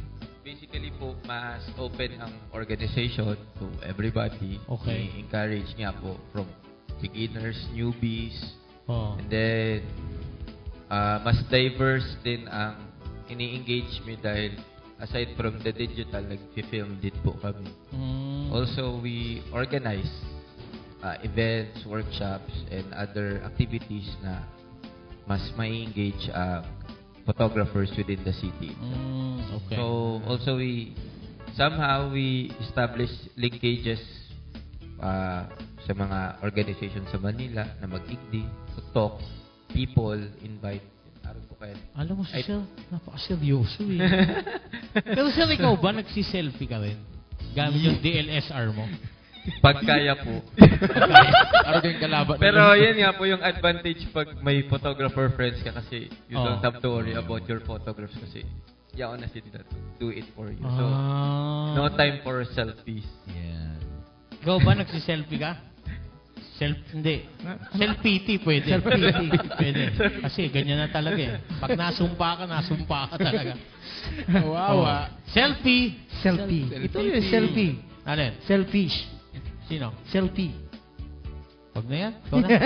basically po, mas open ang organization to everybody. Okay. I-encourage nga po from beginners, newbies, Oh. and then mas diverse din ang ini-engage me dahil aside from the digital, nag-film din po kami. Also, we organize events, workshops, and other activities na mas may engage photographers within the city. Okay. So, also somehow we establish linkages sa mga organizations sa Manila na mag-igdi, to talk, people, invite. Araw po kayo. Alam mo, Sel, napaka-seryoso eh. Pero Sel, ikaw ba nagsi-selfie ka rin? Gamit yung DLSR mo? Pag kaya po. Araw kayong kalaban. Pero yan nga po yung advantage pag may photographer friends ka kasi you don't have to worry about your photographs kasi yaon na sila to do it for you. So, no time for selfies. Yeah. Ikaw ba nagsi-selfie ka? Hindi. Selfie pwede. Selfie. Pwede. Kasi ganyan na talaga eh. Pag nasumpa ka talaga. Wawa. Selfie. Selfie. Ito yung selfie. Alin? Selfish. Sino? Selfie. Wag na yan. Ikaw na.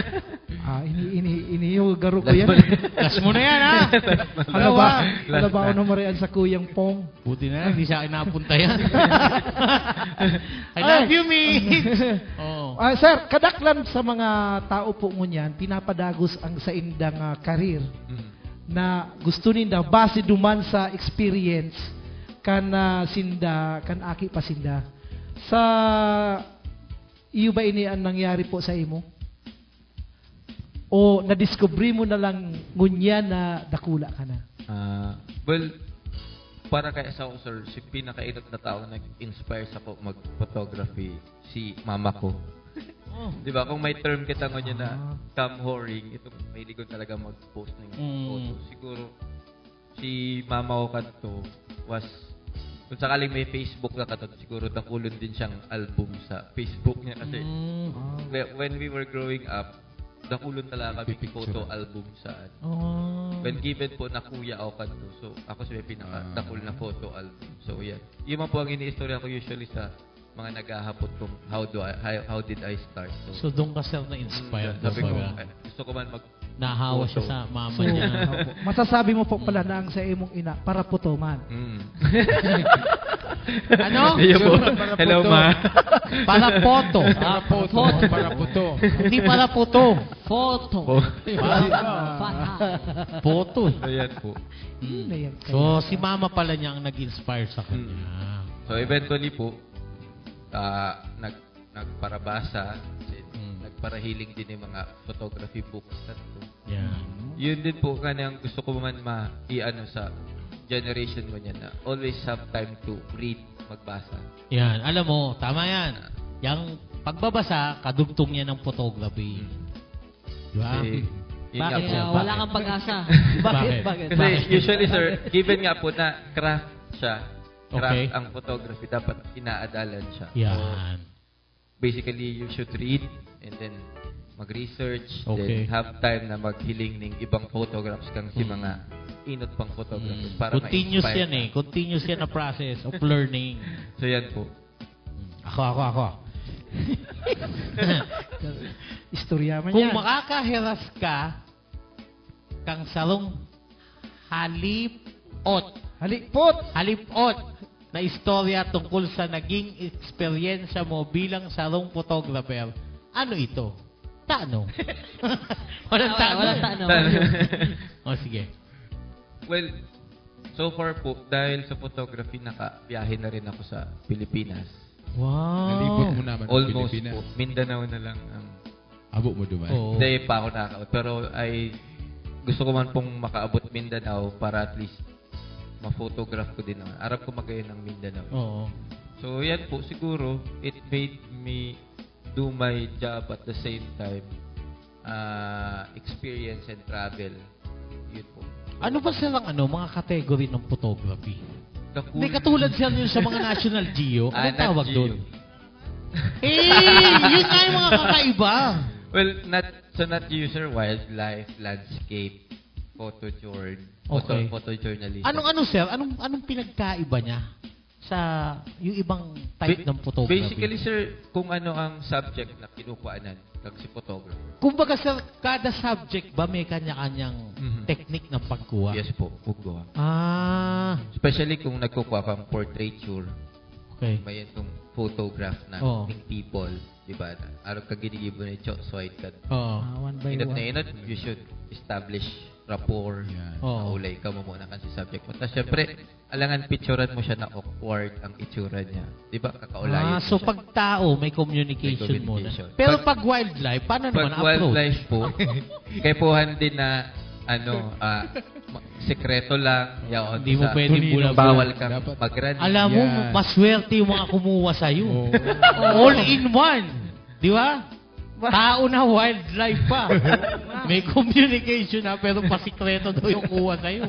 Inihugaro ko yan. Last mo na yan, ha? Ano ba ako namarian sa Kuyang Pong? Buti na, hindi sa akin napunta yan. I love you, Mitch! Oh. Sir, kadaklan sa mga tao po ngunyan, pinapadagos ang sa indang karir na gusto ninda, base duman sa experience, kan sinda, kan aki pa sinda. Sa iyo ba ini ang nangyari po sa imo? O na-discover mo na lang ngunya na dakula ka na? Well, para kay sa ako, sir, si pinakainot na tao nag-inspire sa ko mag-photography, si mama ko. Di ba? Kung may term kita ngunya na cam-whoring, ito, may ligon talaga mag-post ng photo. Siguro, si mama ko kanto was, kung sakaling may Facebook na kato, siguro nakulon din siyang album sa Facebook niya kasi when we were growing up, nakulon talaga kami photo album saan. When given po na kuya ako kanto, so ako siya pinaka-nakul na photo album. So yan. Yun man po ang iniistorya ko usually sa mga naghahapot kung how did I start. So doon ka sir na-inspire. Sabi ko, gusto ko man nahawa siya sa mama niya. Masasabi mo po pala na ang sa imong ina, para puto man. Ano? Hello, ma. Para poto. Para puto. Hindi para puto. Photo. Poto. Ayan po. So, si mama pala niya ang nag-inspire sa kanya. So, eventually po, nagparabasa, nagparahiling din yung mga photography books. Yeah. Yun din po kanyang gusto ko man i-ano sa generation mo niya na always have time to read, magbasa. Yan. Alam mo, tama yan. Yang pagbabasa, kadugtong niya ng photography. Diba? Bakit? Wala kang pag-asa. Bakit? Kasi usually, sir, given nga po na craft siya, Okay. ang photography, dapat inaadalan siya. Yan. So, basically, you should read and then mag-research, Okay. then have time na maghiling ng ibang photographs kang si mga inot pang photographers para Continuous ma-inspire yan eh. Continuous yan na process of learning. So, yan po. Ako. Istorya man Kung yan. makakahiras ka kang salong halipot na istorya tungkol sa naging eksperyensya mo bilang salong photographer, ano ito? Tanong. Walang tanong. O, sige. Well, so far po, dahil sa photography, nakabiyahe na rin ako sa Pilipinas. Wow. Nalibot mo naman ang Almost Pilipinas. po. Mindanao na lang ang... Abo mo duman. Oo. Hindi pa ako nakakaabot. Pero gusto ko man pong makaabot Mindanao para at least ma-photograph ko din naman. Arap ko magayon ng Mindanao. Oo. So, yan po. Siguro, it made me do my job at the same time. Experience and travel. Yun po. Ano ba silang mga category ng photography? Cool. Hindi katulad siya yun sa mga National Geo. Anong Nat tawag Geo. doon? Yun nga yung mga kakaiba. Well, not Geo, sir. Wildlife, landscape. Okay. photojournalist. Ano sir? Anong pinagkaiba niya sa yung ibang type ng photography? Basically, sir, kung ano ang subject na kinukuhanan ng si photographer. Kumbaga sir, kada subject ba may kanya-kanyang technique ng pagkuha? Yes po, pagkuha. Especially Especially kung nagkukuha kang portraiture. Okay. May itong photograph na ng people. Diba? Araw ka ginigibo na yung soy ka. One by Inot na one. inot, you should establish rapport. Maulay ka mo muna kasi subject mo. Tapos syempre, alangan picturean mo siya na awkward ang itsura niya. Diba? Kakaulayan mo so siya. pag tao, may communication, May communication. muna. Pero pag wildlife, paano naman Pag approach? wildlife po, kaipuhan din na sekreto lang. Yaon Hindi mo sa- pwedeng bulabog. Bawal kang Dapat- mag-run. Alam mo, maswerte yung mga kumuha sa'yo. All in one. Di ba? Tao na wildlife pa. May communication na, pero pasikreto daw yung kuha sa'yo.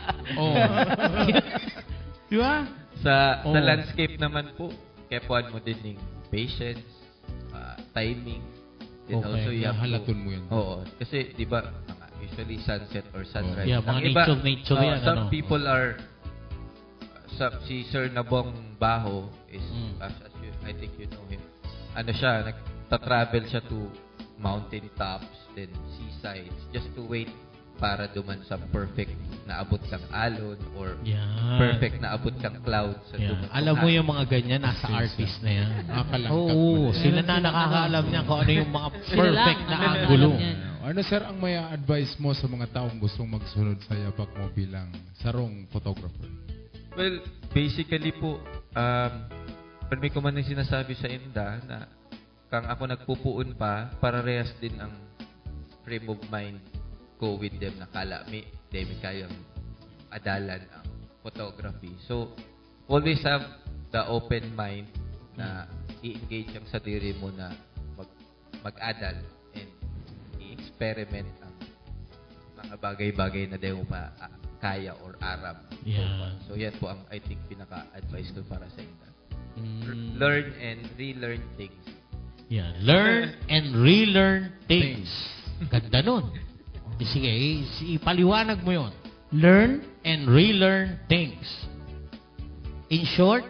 Di ba? Sa landscape naman po, kaipuhan mo din yung patience, timing. Then Okay. also you have to- Halaton mo yun. Oo. Kasi, di ba, usually sunset or sunrise. Yeah, mga Ang iba, nature yan. Some ano? people are, si Sir Nabong Baho is, I think you know him. Ano siya, nagta-travel siya to mountain tops, then seasides, just to wait para duman sa perfect na abot kang alon or Yan. perfect na abot kang clouds. Sa Yeah. duman Alam sa mo hangin. yung mga ganyan, nasa artist na yan. Nakalangkat Oo, mo. sila na nakakaalam niya kung ano yung mga Sila perfect lang na ang angulo. alam niyan. Ano sir ang may advice mo sa mga taong gustong magsunod sa yapak mo bilang sarong photographer? Well, basically po, may ko man yung sinasabi sa Inda na kang ako nagpupuon pa, parehas din ang frame of mind ko with them na kala may demi kayang adalan ang photography. So, always have the open mind na i-engage ang sarili mo na mag-adal and i-experiment ang mga bagay-bagay na di mo kaya or aram. Yeah. So, yan po ang I think pinaka-advice ko para sa inyo. Mm. Learn and relearn things. Yeah. Learn and relearn things. Ganda nun. Sige, ipaliwanag mo yon. Learn and relearn things. In short,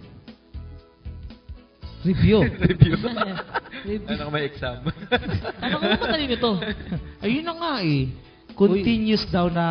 Review. Review. Ano ka may exam? Ano kung matalino to? ayun na nga eh. Continuous daw na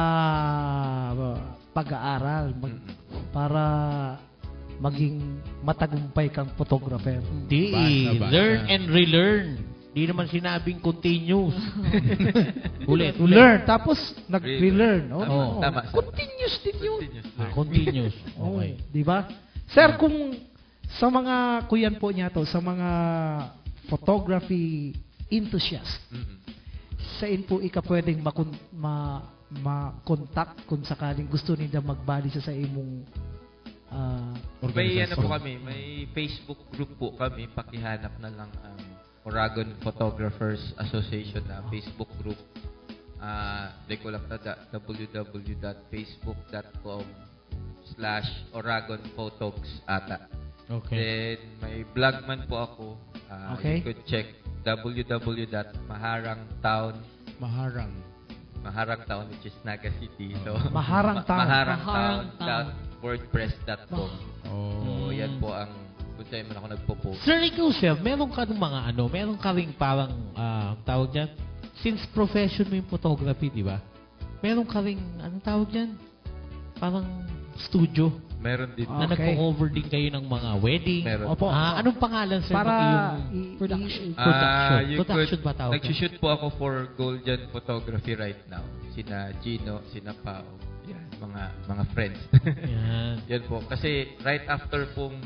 pag-aaral para maging matagumpay kang photographer. Di, Basa. learn and relearn. Di naman sinabing continuous. ulit. Learn, tapos nag-relearn. Tama. Continuous din yun. Continuous. Okay. Di ba? Sir, kung sa mga kuyan po niya to, sa mga photography enthusiast, saan po ika pwedeng ma-contact kung sakaling gusto nila magbali sa imong May ano po kami, may Facebook group po kami, pakihanap na lang ang Oragon Photographers Association na Facebook group. Ko lang na www.facebook.com/OragonPhotogs ata. Okay. Then may blog man po ako. Okay. You could check www.maharangtown which is Naga City. So Maharang Town. maharangtown.wordpress.com. So yan po ang kung saan man ako nagpo-post. Sir, ikaw, chef, meron ka ng mga meron ka ring parang, tawag dyan, since profession mo yung photography, di ba? Meron ka ring, anong tawag dyan? Parang studio. Meron din. Na Okay. nagko-cover din kayo ng mga wedding. Meron. Opo. Anong pangalan, sir, Para ng iyong production. Production ba tawag? Nag-shoot po ako for Golden Photography right now. Sina Gino, sina Pao. Yan, mga friends. Yan. Yan po. Kasi right after pong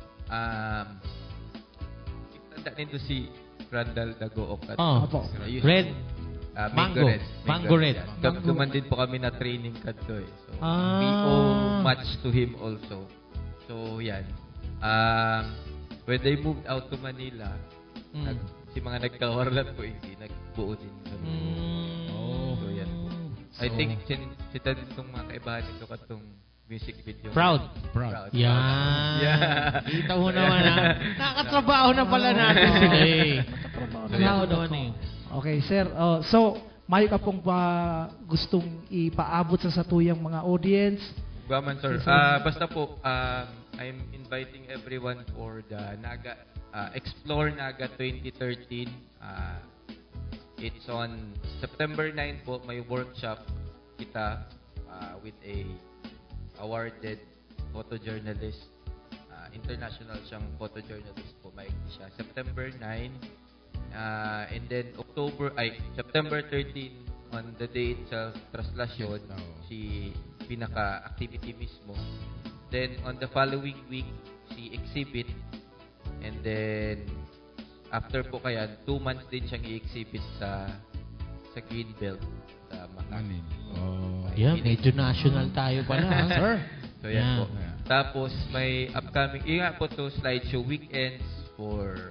tanda nito si Randall Dagook at Opo. ayun. Red. Mango Mango Red. Yan. Duman din po kami na training kadto eh. So, Ah. we owe much to him also. So, yan. When they moved out to Manila, si mga nagkawarlat po, hindi nagbuo din kami. So, yan po. I think, sita din itong mga kaibahan nito katong music video. Proud. Yan. Yeah. Kita mo naman Nakatrabaho na pala natin sila eh. Nakatrabaho naman eh. Okay, sir. So, May ka pong gustong ipaabot sa satuyang mga audience? Gaman, sir. Basta po, I'm inviting everyone for the Naga Explore Naga 2013. It's on September 9 po. May workshop kita with a awarded photojournalist. International siyang photojournalist po. Maikli siya. September 9. And then September 13 on the day itself, traslasyon, si pinaka-activity mismo. Then on the following week, si exhibit. And then after po kaya, 2 months din siyang i-exhibit sa Greenbelt sa Makati. Yeah, medyo national tayo pala, sir. So yan po. Tapos may upcoming, po to slideshow weekends for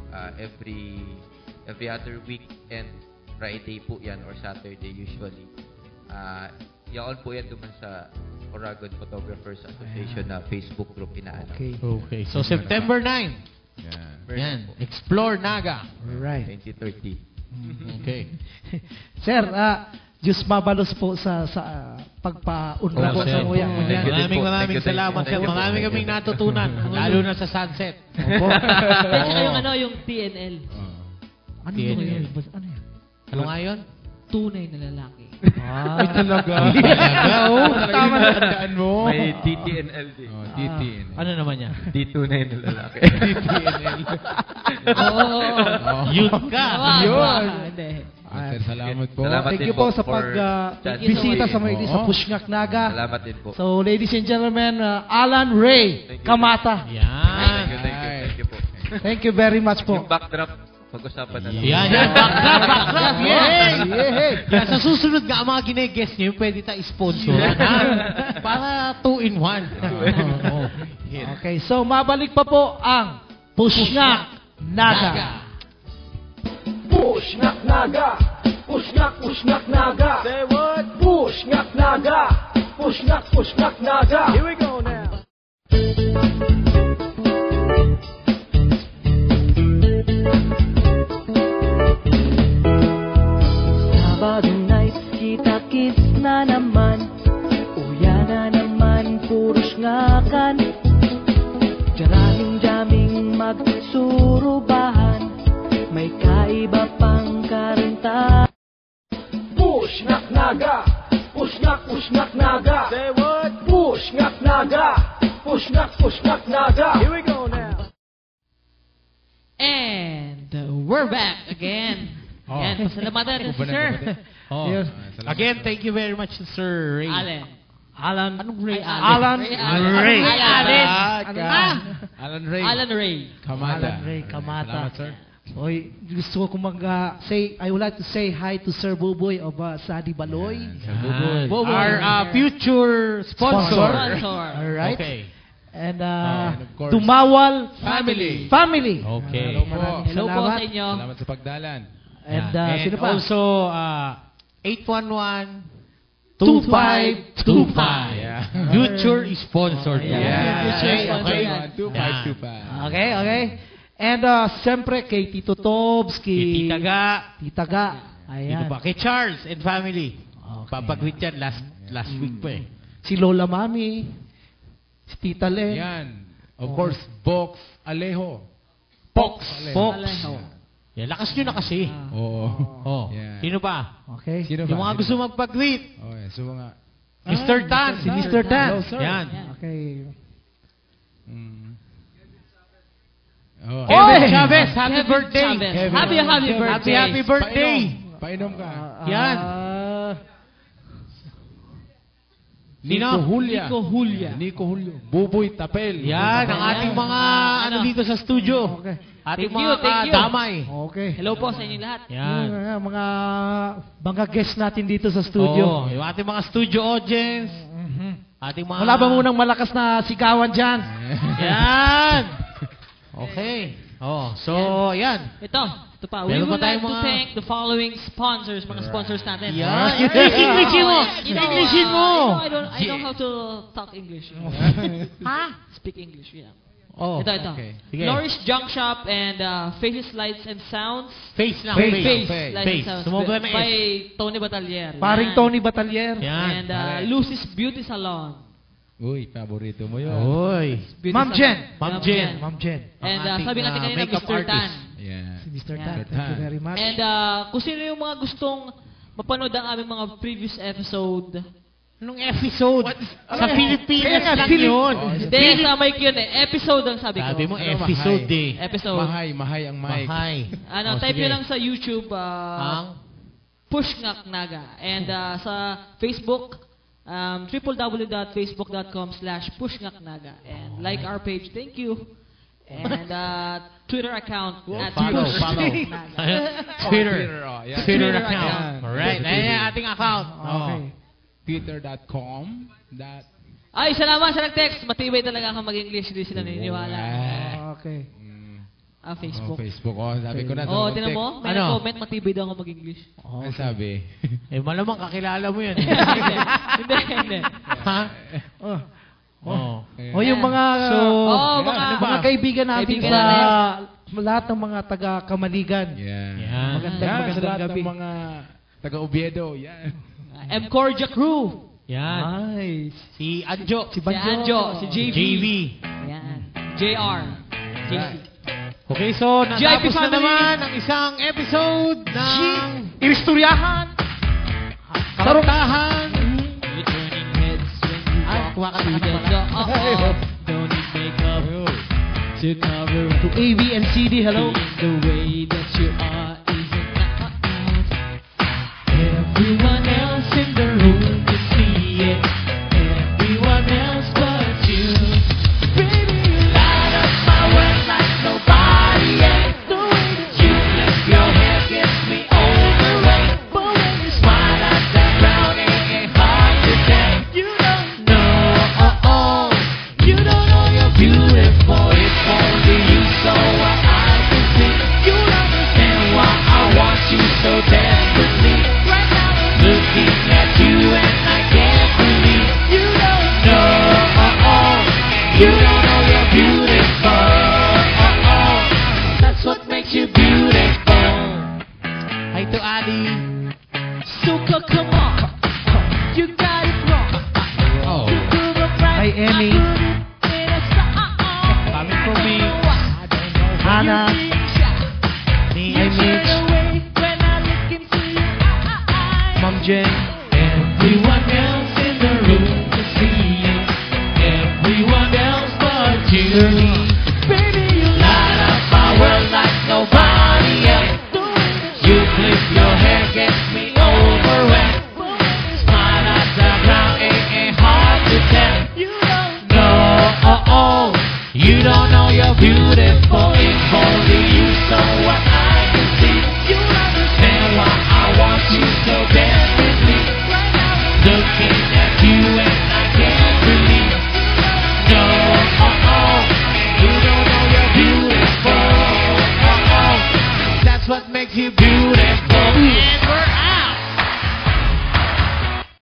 every other weekend, Friday po yan or Saturday usually. Yaon po yan duman sa Oragon Photographers Association na Facebook group inaano. Okay. So September 9. Yan. Explore Naga. Right. 2030. Okay. Sir, Diyos mabalos po sa pagpaunra po sa muya. Maraming salamat, sir. Marami kaming natutunan, lalo na sa sunset. Opo. Tsaka yung TNL. Ano yun? Ano nga yun? Tunay na lalaki. Ay, talaga. Tama na tandaan mo. May DTNL din. DTNL. Ano naman yan? D2 na yung lalaki. DTNL. Yun ka. Yun. Hindi. Sir, salamat po. Thank you po sa pagbisita sa mga sa Pushngak Naga. Salamat din po. So, ladies and gentlemen, Alan Ray Kamata. Yan. Thank you po. Thank you very much po. Yung backdrop, pag-usapan na lang. Yan. Backdrop. Yan. Sa susunod nga, ang mga gine-guest nyo, pwede tayo sponsor. Para 2-in-1. Okay, so mabalik pa po ang Pushngak Naga. Pushngak Naga, Pushngak Naga. Say what? Pushngak Naga, Pushngak Naga. Here we go now. Sabado night, kita-kits na naman. Uya na naman, puros ngakan. Jaraming-jaming magsurubahan. May kaiba pang karinta. Pushngak Naga, Pushngak Naga. Say what? Pushngak Naga, Pushngak Naga. Here we go now. And we're back again. And pasalamatan si Sir. Yes. Again, thank you very much, Sir Ray. Alan. Anong Ray? Alan Ray. Alan Ray. Kamata. Salamat, sir. Oy, gusto ko I would like to say hi to Sir Buboy of Sadi Baloy. Our future sponsor. All right. Okay. And of course, Dumawal Family. Okay. Hello po sa inyo. Salamat sa pagdalan. And sino pa? Also, 811-2525. Yeah. Future is sponsored. Yeah. Okay. 2525. Okay. And siyempre kay Tito Tobs, kay Tita Ga. Ayan. Dito pa. Kay Charles and family. Okay. Papagwit yan last week pa eh. Si Lola Mami, si Tita Len. Yan. Of course, Box Alejo. Pox. Alejo. Yan, lakas nyo na kasi. Oo. Yeah. Sino pa? Okay. Sino Yung mga gusto magpag-greet. Okay, so mga... Mr. Tan. Si Mr. Tan. Hello, sir. Yan. Okay. Oh. Kevin Chavez, happy birthday. Chavez. Happy birthday. Happy birthday. Painom ka. Yan. Nico Julia. Buboy Tapel. Yan, ang ating mga dito sa studio. Okay. Ating Thank you, mga thank you. damay. Okay. Hello po sa inyo lahat. Yan. Yung mga guests natin dito sa studio. Yung ating mga studio audience. Ating mga... Wala ba munang malakas na sigawan dyan? Yan. Okay. So, yan. Ito pa. We Meron would pa like tayong to mga- thank the following sponsors, mga sponsors natin. Yan. Englishin mo. Englishin mo. I know how to talk English. Speak English, yeah. Oh, Ito. okay. Sige. Norris Junk Shop and Faces, Lights and Sounds. Face lang. Face. Face. Lights and Sounds. Sumobra na By Tony Batalier. Paring Yan. Tony Batalier. Yan. And Lucy's Beauty Salon. Uy, paborito mo yun. Oy. Beauty Ma'am Salon. Jen. Ma'am Jen. Ma'am Jen. And Ang ating, sabi natin kanina, makeup Mr. Tan. artist. Yeah. Si Mr. Yan. Tan. Thank you very much. And kung sino yung mga gustong mapanood ang aming mga previous episode. Anong episode? Sa Pilipinas Kaya nga, lang yun. Hindi, sa mic yun eh. Episode ang sabi ko. Sabi mo, Ano, episode mahay? eh. Episode. Mahay ang mic. Mahay. Type sige. nyo lang sa YouTube, Ang? Push Ngak Naga. And sa Facebook, www.facebook.com/pushngaknaga. And like our page. Thank you. And Twitter account at Follow. Push Naga. Twitter. Yeah. Twitter Twitter account. account. Alright. Ayan yung ating account. Okay. Twitter.com. Ay, salamat sa nag-text. Matibay talaga ako mag-English. Hindi sila naniniwala. Okay. Facebook. Facebook. Oh, sabi ko na. Oh, tinan mo? May Ano? nag-comment, matibay daw ako mag-English. Ano sabi? Malamang kakilala mo yun. Hindi. Ha? Oh. Oh. O yung mga mga kaibigan natin Kaibigan sa lahat ng mga taga-Kamaligan. Yeah. Yan. Magandang Sa lahat gabi. ng mga taga-Oviedo. Yan. M. Cordia Crew. Yan. Nice. Si Anjo. Si Si Anjo. Si JV. JV. Yan. JR. JC. Okay, so GIP natapos na family. naman ang isang episode ng Iristuryahan. Karantahan. Returning heads when you Ay, walk kumakanta through ka the pala. door. Don't need makeup to cover To AV and CD, hello. being the way that you are isn't enough. Everyone else in the room can see it. Everyone else but you. Baby, you light up my world like nobody else. The way that you flip your hair gets me overwhelmed. But when you smile at that crowd, it ain't hard to tell. You don't know, you don't know you're beautiful. If only you saw what I can see. You'll understand why I want you so desperately. Right now I'm looking at you and I can't believe you don't know. You don't know you're beautiful. That's what makes you beautiful. Hi to Ali. Suka, come on. You got it wrong. Oh. You prove it right. Hi, Emmy. I put it in a song. Coming from me. Hannah. You're being shy. Ni You turn away when I look into your eyes. Ma'am Jen. Everyone else in the room can see you. Everyone else but you. Baby, you light up my world like nobody else. You flip your hair, gets me overwhelmed. Smile at the crowd, it ain't hard to tell. You don't know, you don't know you're beautiful. If only you saw what I can see. You understand why I want you so desperately. Looking at you and I can't believe. No, you don't know you're beautiful. That's what makes you beautiful.